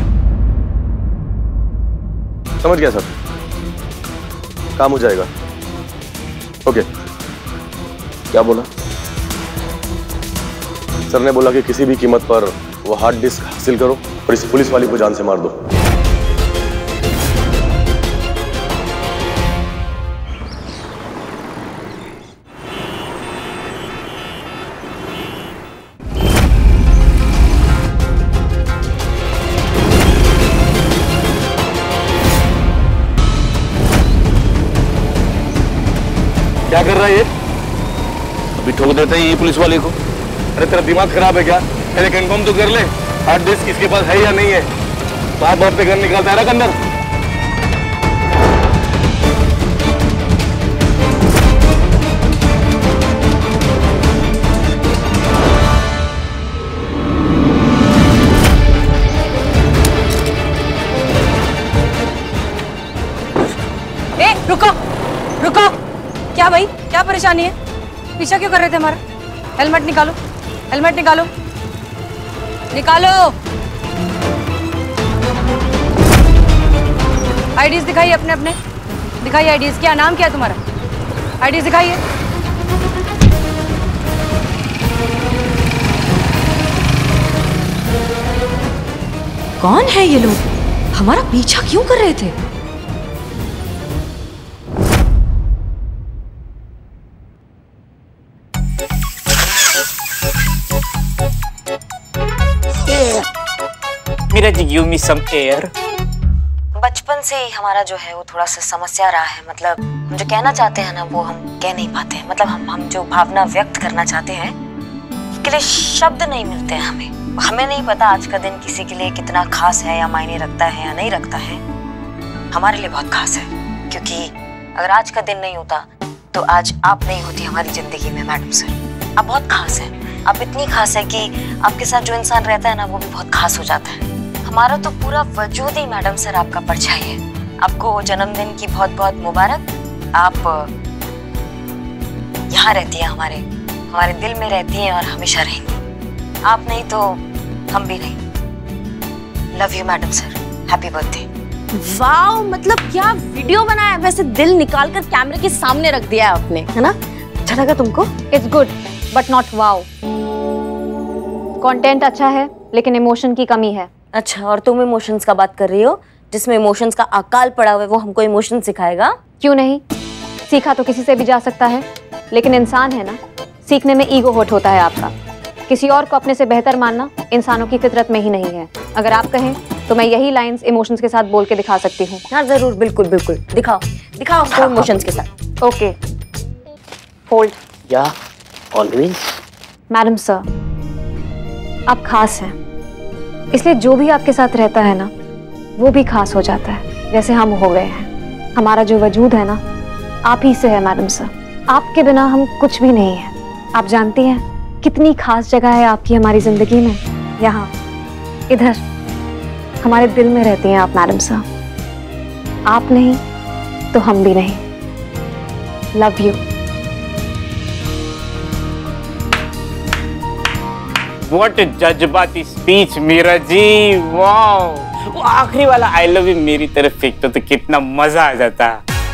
समझ गया सर, काम हो जाएगा। ओके। क्या बोला? सर ने बोला कि किसी भी कीमत पर वो हार्ड डिस्क हासिल करो और इस पुलिस वाली को जान से मार दो। क्या कर रहा है ये? अभी ठोक देते हैं ये पुलिस वाले को। अरे तेरा दिमाग खराब है क्या? पहले कंफर्म तो कर ले, हार्ड डिस्क इसके पास है या नहीं है। बार बार पे घर निकालता है ना अंदर। ए, रुको रुको। क्या भाई, क्या परेशानी है? पीछा क्यों कर रहे थे हमारा? हेलमेट निकालो, हेलमेट निकालो, निकालो। आईडीज दिखाइए अपने अपने, दिखाइए आईडीज। क्या नाम क्या है तुम्हारा? आईडीज दिखाइए। कौन है ये लोग? हमारा पीछा क्यों कर रहे थे? Meera ji give me some air. बचपन से ही हमारा जो है वो थोड़ा सा समस्या रहा है, मतलब हम जो कहना चाहते हैं ना वो हम कह नहीं पाते हैं, मतलब हम हम जो भावना व्यक्त करना चाहते हैं उसके लिए शब्द नहीं मिलते हैं हमें। हमें नहीं पता आज का दिन किसी के लिए कितना खास है या मायने रखता है या नहीं रखता है। हमारे लिए बहुत खास है, क्योंकि अगर आज का दिन नहीं होता तो आज आप नहीं होती हमारी जिंदगी में मैडम सर। आप बहुत खास है, आप इतनी खास है कि आपके साथ जो इंसान रहता है ना वो भी बहुत खास हो जाता है। हमारा तो पूरा वजूद ही मैडम सर आपका परछाई है। आपको जन्मदिन की बहुत बहुत मुबारक। आप यहाँ रहती हैं, हमारे हमारे दिल में रहती हैं और हमेशा रहेंगी। आप नहीं तो हम भी नहीं। Love you madam sir, happy birthday. Wow, मतलब क्या वीडियो बनाया, वैसे दिल निकाल कर कैमरे के सामने रख दिया है आपने, है ना? अच्छा लगा तुमको? It's good but not wow. Content अच्छा है लेकिन इमोशन की कमी है। अच्छा, और तुम इमोशंस का बात कर रही हो? जिसमें इमोशंस का अकाल पड़ा हुआ है वो हमको इमोशन सिखाएगा? क्यों नहीं, सीखा तो किसी से भी जा सकता है, लेकिन इंसान है ना, सीखने में ईगो हर्ट होता है आपका। किसी और को अपने से बेहतर मानना इंसानों की फितरत में ही नहीं है। अगर आप कहें तो मैं यही लाइंस इमोशंस के साथ बोल के दिखा सकती हूँ। हाँ जरूर, बिल्कुल बिल्कुल, दिखाओ दिखाओ हमको इमोशंस के साथ। Okay, hold. या ऑलवेज। मैडम सर, आप खास हैं, इसलिए जो भी आपके साथ रहता है ना वो भी खास हो जाता है, जैसे हम हो गए हैं। हमारा जो वजूद है ना आप ही से है मैडम सर। आपके बिना हम कुछ भी नहीं है। आप जानती हैं कितनी खास जगह है आपकी हमारी जिंदगी में। यहाँ इधर हमारे दिल में रहती हैं आप मैडम सर। आप नहीं तो हम भी नहीं। Love you. What a जज्बाती स्पीच मीरा जी, वाओ। वो आखिरी वाला आई लव यू मेरी तरफ फेंकता तो कितना मजा आ जाता।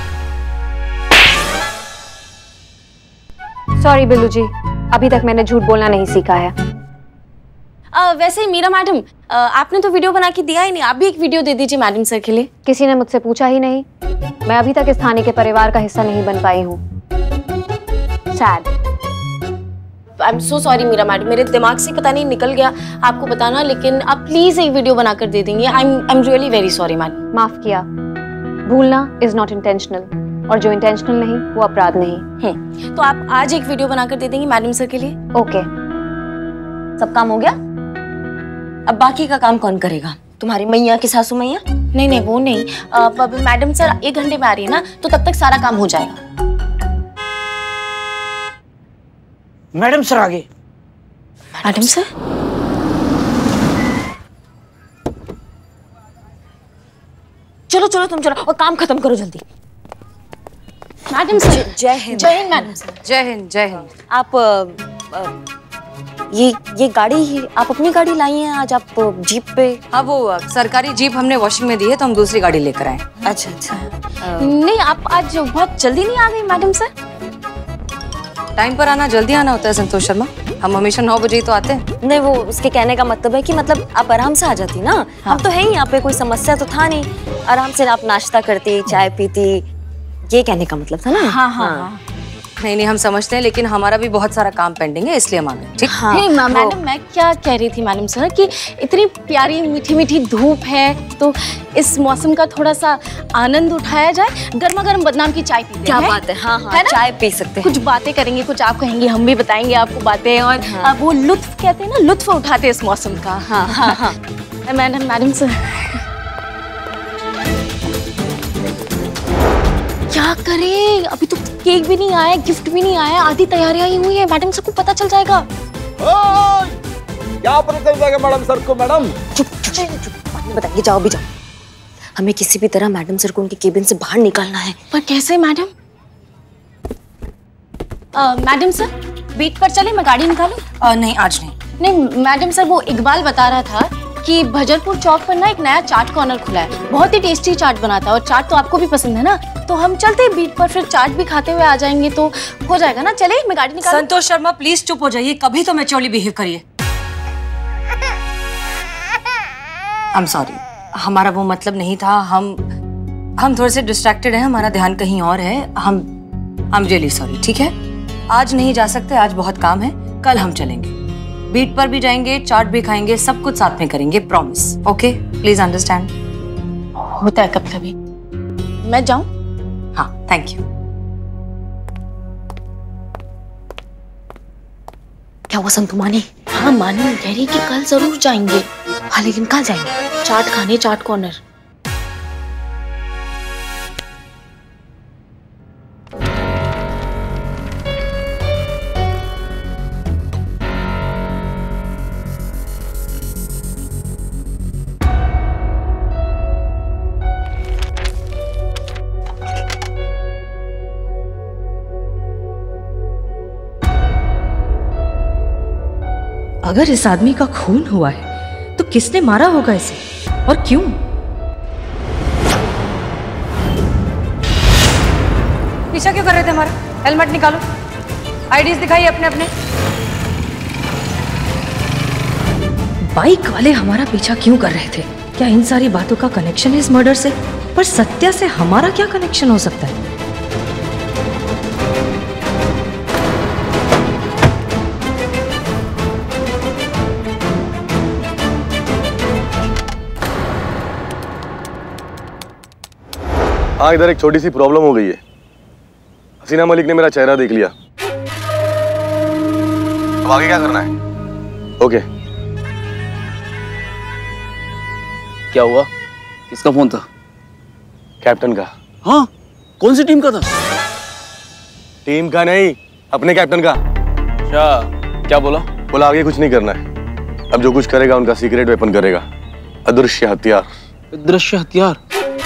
सॉरी बिल्लू जी, अभी तक मैंने झूठ बोलना नहीं सीखा है। आ, वैसे मीरा मैडम, आपने तो वीडियो बना के दिया ही नहीं, आप भी एक वीडियो दे दीजिए मैडम सर के लिए। किसी ने मुझसे पूछा ही नहीं। मैं अभी तक इस थाने के परिवार का हिस्सा नहीं बन पाई हूँ। Sad. I am so sorry Meera madam, मेरे दिमाग से पता नहीं निकल गया आपको बताना, लेकिन आप प्लीज एक वीडियो बनाकर दे देंगे। I am I am really very sorry madam. माफ किया। भूलना इज नॉट इंटेंशनल, और जो इंटेंशनल नहीं वो अपराध नहीं। हम्म, तो आप आज एक वीडियो बनाकर दे देंगे मैडम सर के लिए? ओके। सब काम हो गया? अब बाकी का काम कौन करेगा? तुम्हारी मैया की सासू मैया? नहीं नहीं वो नहीं, मैडम सर एक घंटे में आ रही है ना, तो तब तक सारा काम हो जाएगा। मैडम सर आ गए। Madam sir? चलो चलो तुम चलो और काम खत्म करो जल्दी। मैडम सर जय हिंद। जय हिंद मैडम सर। जय हिंद जय हिंद। आप आ, आ, ये ये गाड़ी आप अपनी गाड़ी लाई हैं आज? आप जीप पे? हाँ, वो सरकारी जीप हमने वॉशिंग में दी है तो हम दूसरी गाड़ी लेकर आए। अच्छा अच्छा। नहीं, आप आज बहुत जल्दी नहीं आ गई मैडम सर? टाइम पर आना जल्दी आना होता है संतोष शर्मा, हम हमेशा नौ बजे ही तो आते हैं। नहीं, वो उसके कहने का मतलब है कि मतलब आप आराम से आ जाती ना। हाँ। हम तो है ही यहाँ पे, कोई समस्या तो था नहीं, आराम से आप नाश्ता करती, चाय पीती, ये कहने का मतलब था ना। हाँ हाँ, हाँ। नहीं नहीं हम समझते हैं, लेकिन हमारा भी बहुत सारा काम पेंडिंग है इसलिए हम आ गए। ठीक। हाँ। मैडम मैं क्या कह रही थी मैडम सर कि इतनी प्यारी मीठी मीठी धूप है तो इस मौसम का थोड़ा सा आनंद उठाया जाए। गर्मा गर्म बदनाम की चाय पीते हैं। क्या बात है। हाँ हाँ है चाय पी सकते हैं। कुछ बातें करेंगे, कुछ आप कहेंगे, हम भी बताएंगे आपको बातें, और हाँ। वो लुत्फ कहते हैं ना, लुत्फ उठाते हैं इस मौसम का। हाँ हाँ हाँ। मैडम मैडम सर क्या करें, अभी तो केक भी नहीं आया, गिफ्ट भी नहीं आया, आधी तैयारियां ही हुई है, मैडम सर को पता चल जाएगा। क्या पता चल जाएगा मैडम सर को? मैडम चुप चुप चुप, बताइए, जाओ भी जाओ। हमें किसी भी तरह मैडम सर को उनके केबिन से बाहर निकालना है। पर कैसे मैडम? मैडम सर बीट पर चले, मैं गाड़ी निकालूं? नहीं आज नहीं। नहीं मैडम सर, वो इकबाल बता रहा था कि भजरपुर चौक पर ना एक नया चाट कॉर्नर खुला है, बहुत ही टेस्टी चाट बनाता है, और चाट तो आपको भी पसंद है ना, तो हम चलते हैं बीट पर, फिर चाट भी खाते हुए आ जाएंगे तो हो जाएगा ना। चले, मैं गाड़ी निकालूं? संतोष शर्मा प्लीज चुप हो जाइए, कभी तो मैच्योरली बिहेव करिए। आई एम सॉरी, हमारा वो मतलब नहीं था, हम हम थोड़े से डिस्ट्रैक्टेड हैं, हमारा ध्यान कहीं और है। हम आई एम रियली सॉरी। ठीक है, आज नहीं जा सकते, आज बहुत काम है, कल हम चलेंगे। बीट पर भी जाएंगे, चाट भी खाएंगे, सब कुछ साथ में करेंगे, प्रॉमिस। Okay, please understand. होता है कभी कभी। मैं जाऊं? हाँ, थैंक यू। क्या हुआ संतु मानी? हाँ मानी, कह रही कि कल जरूर जाएंगे। हाँ लेकिन कहाँ जाएंगे? चाट खाने, चाट कॉर्नर। अगर इस आदमी का खून हुआ है तो किसने मारा होगा इसे और क्यों? पीछा क्यों कर रहे थे हमारा? हेलमेट निकालो, आईडीज दिखाइए अपने अपने। बाइक वाले हमारा पीछा क्यों कर रहे थे? क्या इन सारी बातों का कनेक्शन है इस मर्डर से? पर सत्या से हमारा क्या कनेक्शन हो सकता है? हाँ, इधर एक छोटी सी प्रॉब्लम हो गई है। हसीना मलिक ने मेरा चेहरा देख लिया। अब आगे क्या करना है? ओके। क्या हुआ? किसका फोन था? कैप्टन का। हाँ? कौन सी टीम का था? टीम का नहीं, अपने कैप्टन का। अच्छा, क्या बोला? बोला आगे कुछ नहीं करना है। अब जो कुछ करेगा उनका सीक्रेट वेपन करेगा, अदृश्य हथियार। अदृश्य हथियार?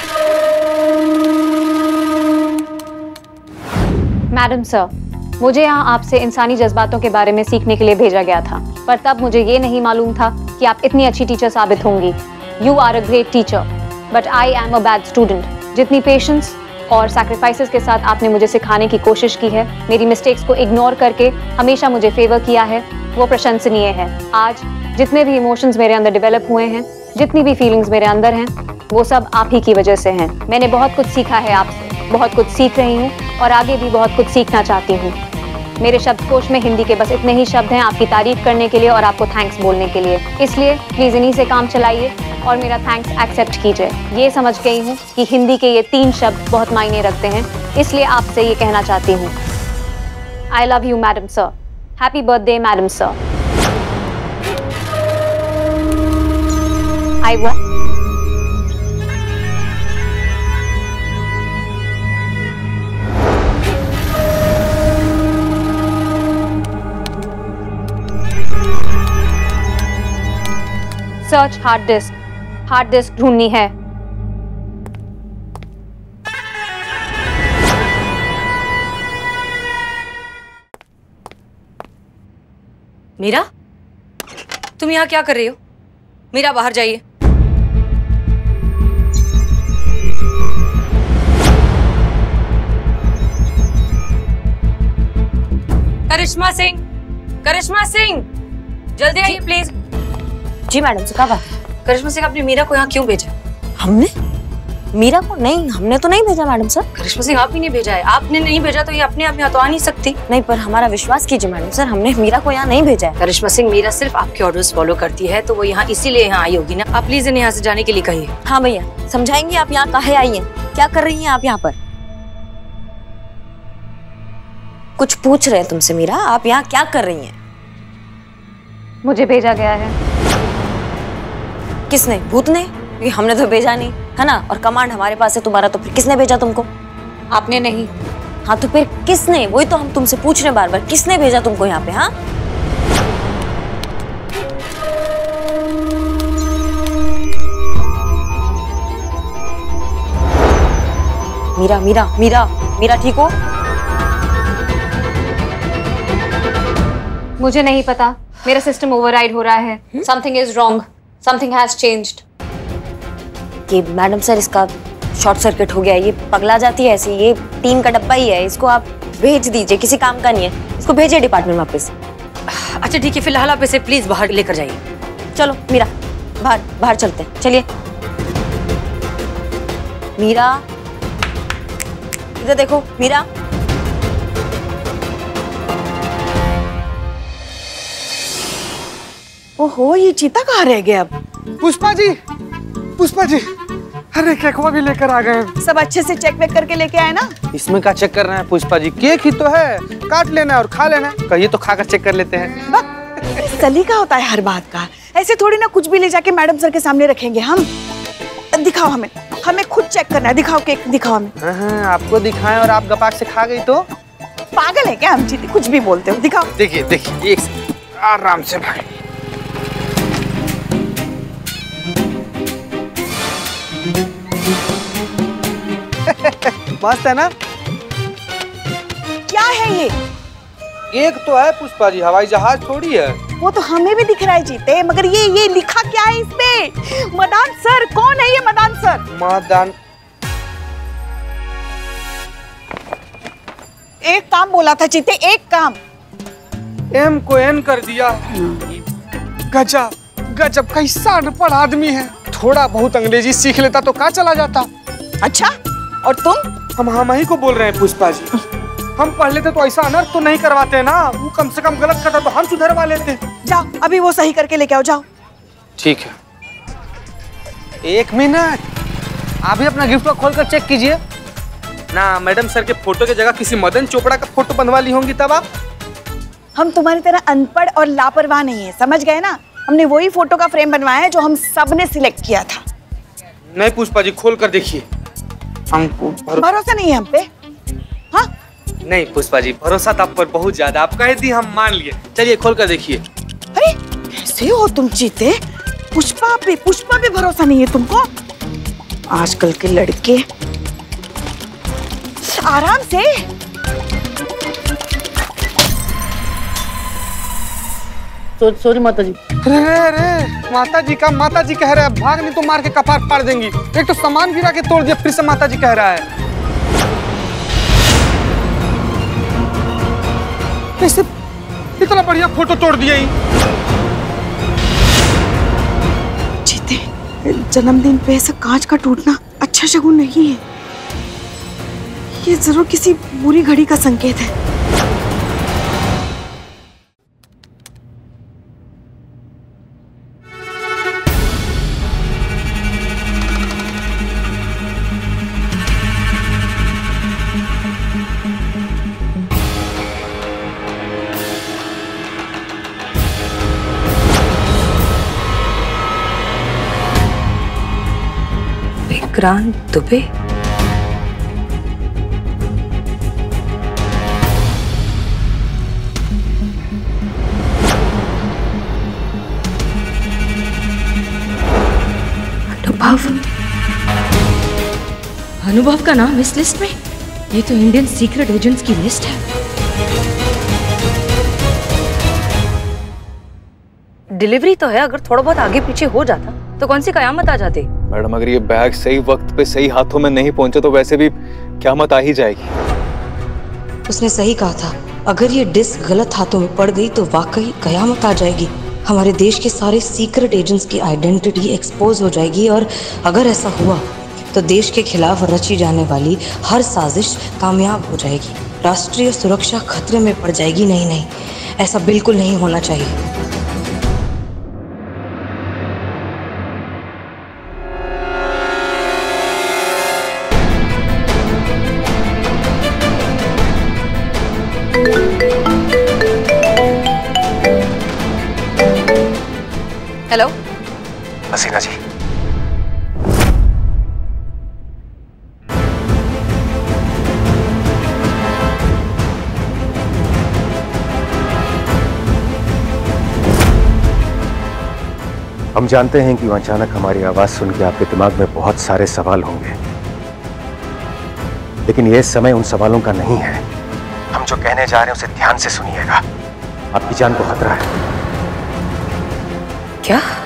मैडम सर, मुझे यहाँ आपसे इंसानी जज्बातों के बारे में सीखने के लिए भेजा गया था, पर तब मुझे ये नहीं मालूम था कि आप इतनी अच्छी टीचर साबित होंगी। You are a great teacher, but I am a bad student. जितनी पेशेंस और सैक्रिफाइसेस के साथ आपने मुझे सिखाने की कोशिश की है, मेरी मिस्टेक्स को इग्नोर करके हमेशा मुझे फेवर किया है, वो प्रशंसनीय है। आज जितने भी इमोशंस मेरे अंदर डेवलप हुए हैं, जितनी भी फीलिंग्स मेरे अंदर हैं, वो सब आप ही की वजह से हैं। मैंने बहुत कुछ सीखा है आपसे, बहुत कुछ सीख रही हूँ और आगे भी बहुत कुछ सीखना चाहती हूँ। मेरे शब्दकोश में हिंदी के बस इतने ही शब्द हैं आपकी तारीफ करने के लिए और आपको थैंक्स बोलने के लिए। इसलिए प्लीज इन्हीं से काम चलाइए और मेरा थैंक्स एक्सेप्ट कीजिए। ये समझ गई हूँ कि हिंदी के ये तीन शब्द बहुत मायने रखते हैं, इसलिए आपसे ये कहना चाहती हूँ। I love you madam sir. Happy birthday madam sir. I वो search hard disk. Hard disk ढूंढनी है। मीरा, तुम यहाँ क्या कर रही हो? मीरा, बाहर जाइए। करिश्मा सिंह, करिश्मा सिंह, जल्दी आइए प्लीज। जी मैडम से क्या बात है? करिश्मा सिंह, आपने मीरा को यहाँ क्यों भेजा? हमने मीरा को? नहीं, हमने तो नहीं भेजा मैडम सर। करिश्मा सिंह, आप ही नहीं भेजा है। आपने नहीं भेजा तो ये अपने आप यहाँ तो आ नहीं सकती। नहीं, पर हमारा विश्वास कीजिए मैडम सर, हमने मीरा को यहाँ नहीं भेजा है। करिश्मा सिंह, मीरा सिर्फ आपके ऑर्डर्स फॉलो करती है, तो वो यहाँ इसीलिए यहाँ आई होगी ना। आप प्लीज इन्हें यहाँ से जाने के लिए कहिए। हाँ भैया, समझाएंगे आप यहाँ काहे आई हैं? क्या कर रही हैं आप यहाँ पर? कुछ पूछ रहे हैं तुमसे मीरा, आप यहाँ क्या कर रही हैं? मुझे भेजा गया है। किसने? भूत ने? क्योंकि हमने तो भेजा नहीं है ना, और कमांड हमारे पास है तुम्हारा, तो फिर किसने भेजा तुमको? आपने नहीं। हाँ तो फिर किसने? वही तो हम तुमसे पूछ रहे बार बार, किसने भेजा तुमको यहाँ पे? हाँ मीरा, मीरा, मीरा, मीरा ठीक हो? मुझे नहीं पता, मेरा सिस्टम ओवरराइड हो रहा है। Something is wrong, something has changed. कि मैडम सर, इसका शॉर्ट सर्किट हो गया है, ये पगला जाती है ऐसे, ये टीम का डब्बा ही है, इसको आप भेज दीजिए, किसी काम का नहीं है, इसको भेजिए डिपार्टमेंट वापस। अच्छा ठीक है, फिलहाल आप इसे प्लीज बाहर लेकर जाइए। चलो मीरा, बाहर बाहर चलते हैं, चलिए। मीरा, इधर देखो मीरा। ओहो, ये चीता कहाँ रह गया अब? पुष्पा जी, पुष्पा जी, अरे केकवा भी लेकर आ गए। सब अच्छे से चेक वेक करके लेके आए ना? इसमें क्या चेक करना है पुष्पा जी, केक ही तो है, काट लेना है और खा लेना है। कहिए तो खाकर चेक कर लेते हैं। सलीका होता है हर बात का, ऐसे थोड़ी ना कुछ भी ले जाके मैडम सर के सामने रखेंगे हम। दिखाओ हमें, हमें खुद चेक करना है। दिखाओ केक, दिखाओ हमें। हाँ, आपको दिखाएं और आप गपाक से खा गई तो? पागल है क्या हम चीते, कुछ भी बोलते हो। दिखाओ। देखिए देखिए, एक आराम से भाई। मस्त है ना? क्या है ये? एक तो है पुष्पा जी, हवाई जहाज थोड़ी है। वो तो हमें भी दिख रहा है जीते, मगर ये ये लिखा क्या है इस पे? मदान सर, कौन है ये मदान सर? मदान, एक काम बोला था चीते, एक काम। एम को एन कर दिया। गजब गजब, कैसा अनपढ़ आदमी है। थोड़ा बहुत अंग्रेजी सीख लेता तो कहाँ चला जाता। अच्छा, और तुम? हम हम ही को बोल रहे हैं पुष्पा जी। हम पढ़ लेते तो ऐसा अनर्थ तो नहीं करवाते ना। वो कम से कम गलत करता तो हम सुधरवा लेते। जाओ, अभी वो सही करके लेके आओ, जाओ। ठीक है। एक मिनट, आप भी अपना गिफ्ट को खोलकर चेक कीजिए ना। मैडम सर के फोटो की जगह किसी मदन चोपड़ा का फोटो बनवा ली होंगी तब आप। हम तुम्हारी तरह अनपढ़ और लापरवाह नहीं है, समझ गए ना? हमने वही फोटो का फ्रेम बनवाया है जो हम सब ने सिलेक्ट किया था। नहीं पुष्पा जी, खोल कर देखिए। हमको भरोसा नहीं है हम पे? हाँ? नहीं पुष्पा जी, भरोसा तो आप पर बहुत ज्यादा। आप कह दी, हम मान लिए। चलिए खोल कर देखिए। अरे कैसे हो तुम चीते? पुष्पा पे पुष्पा पे भरोसा नहीं है तुमको? आजकल के लड़के। आराम से। सॉरी माता जी। रे रे, माता जी का माता जी कह रहे हैं, भाग नहीं तो मार के कपार फाड़ देंगी। एक तो सामान गिरा के तोड़ दिया, फिर से माता जी कह रहा है। कैसे इतना बढ़िया फोटो तोड़ दिया ही? जीते, जन्मदिन पे ऐसा कांच का टूटना अच्छा शगुन नहीं है। ये जरूर किसी बुरी घड़ी का संकेत है। विक्रांत दुबे? अनुभव? अनुभव का नाम इस लिस्ट में? ये तो इंडियन सीक्रेट एजेंट्स की लिस्ट है। डिलीवरी तो है, अगर थोड़ा बहुत आगे पीछे हो जाता तो कौन सी कयामत आ जाती। मैडम, अगर ये बैग सही वक्त पे सही हाथों में नहीं पहुंचे तो वैसे भी क़यामत आ ही जाएगी। उसने सही कहा था, अगर ये डिस्क गलत हाथों में पड़ गई तो वाकई कयामत आ जाएगी। हमारे देश के सारे सीक्रेट एजेंट्स की आइडेंटिटी एक्सपोज हो जाएगी, और अगर ऐसा हुआ तो देश के खिलाफ रची जाने वाली हर साजिश कामयाब हो जाएगी। राष्ट्रीय सुरक्षा खतरे में पड़ जाएगी। नहीं नहीं, ऐसा बिल्कुल नहीं होना चाहिए। हेलो हसीना जी, हम जानते हैं कि अचानक हमारी आवाज सुन के आपके दिमाग में बहुत सारे सवाल होंगे, लेकिन यह समय उन सवालों का नहीं है। हम जो कहने जा रहे हैं उसे ध्यान से सुनिएगा। आपकी जान को खतरा है। क्या?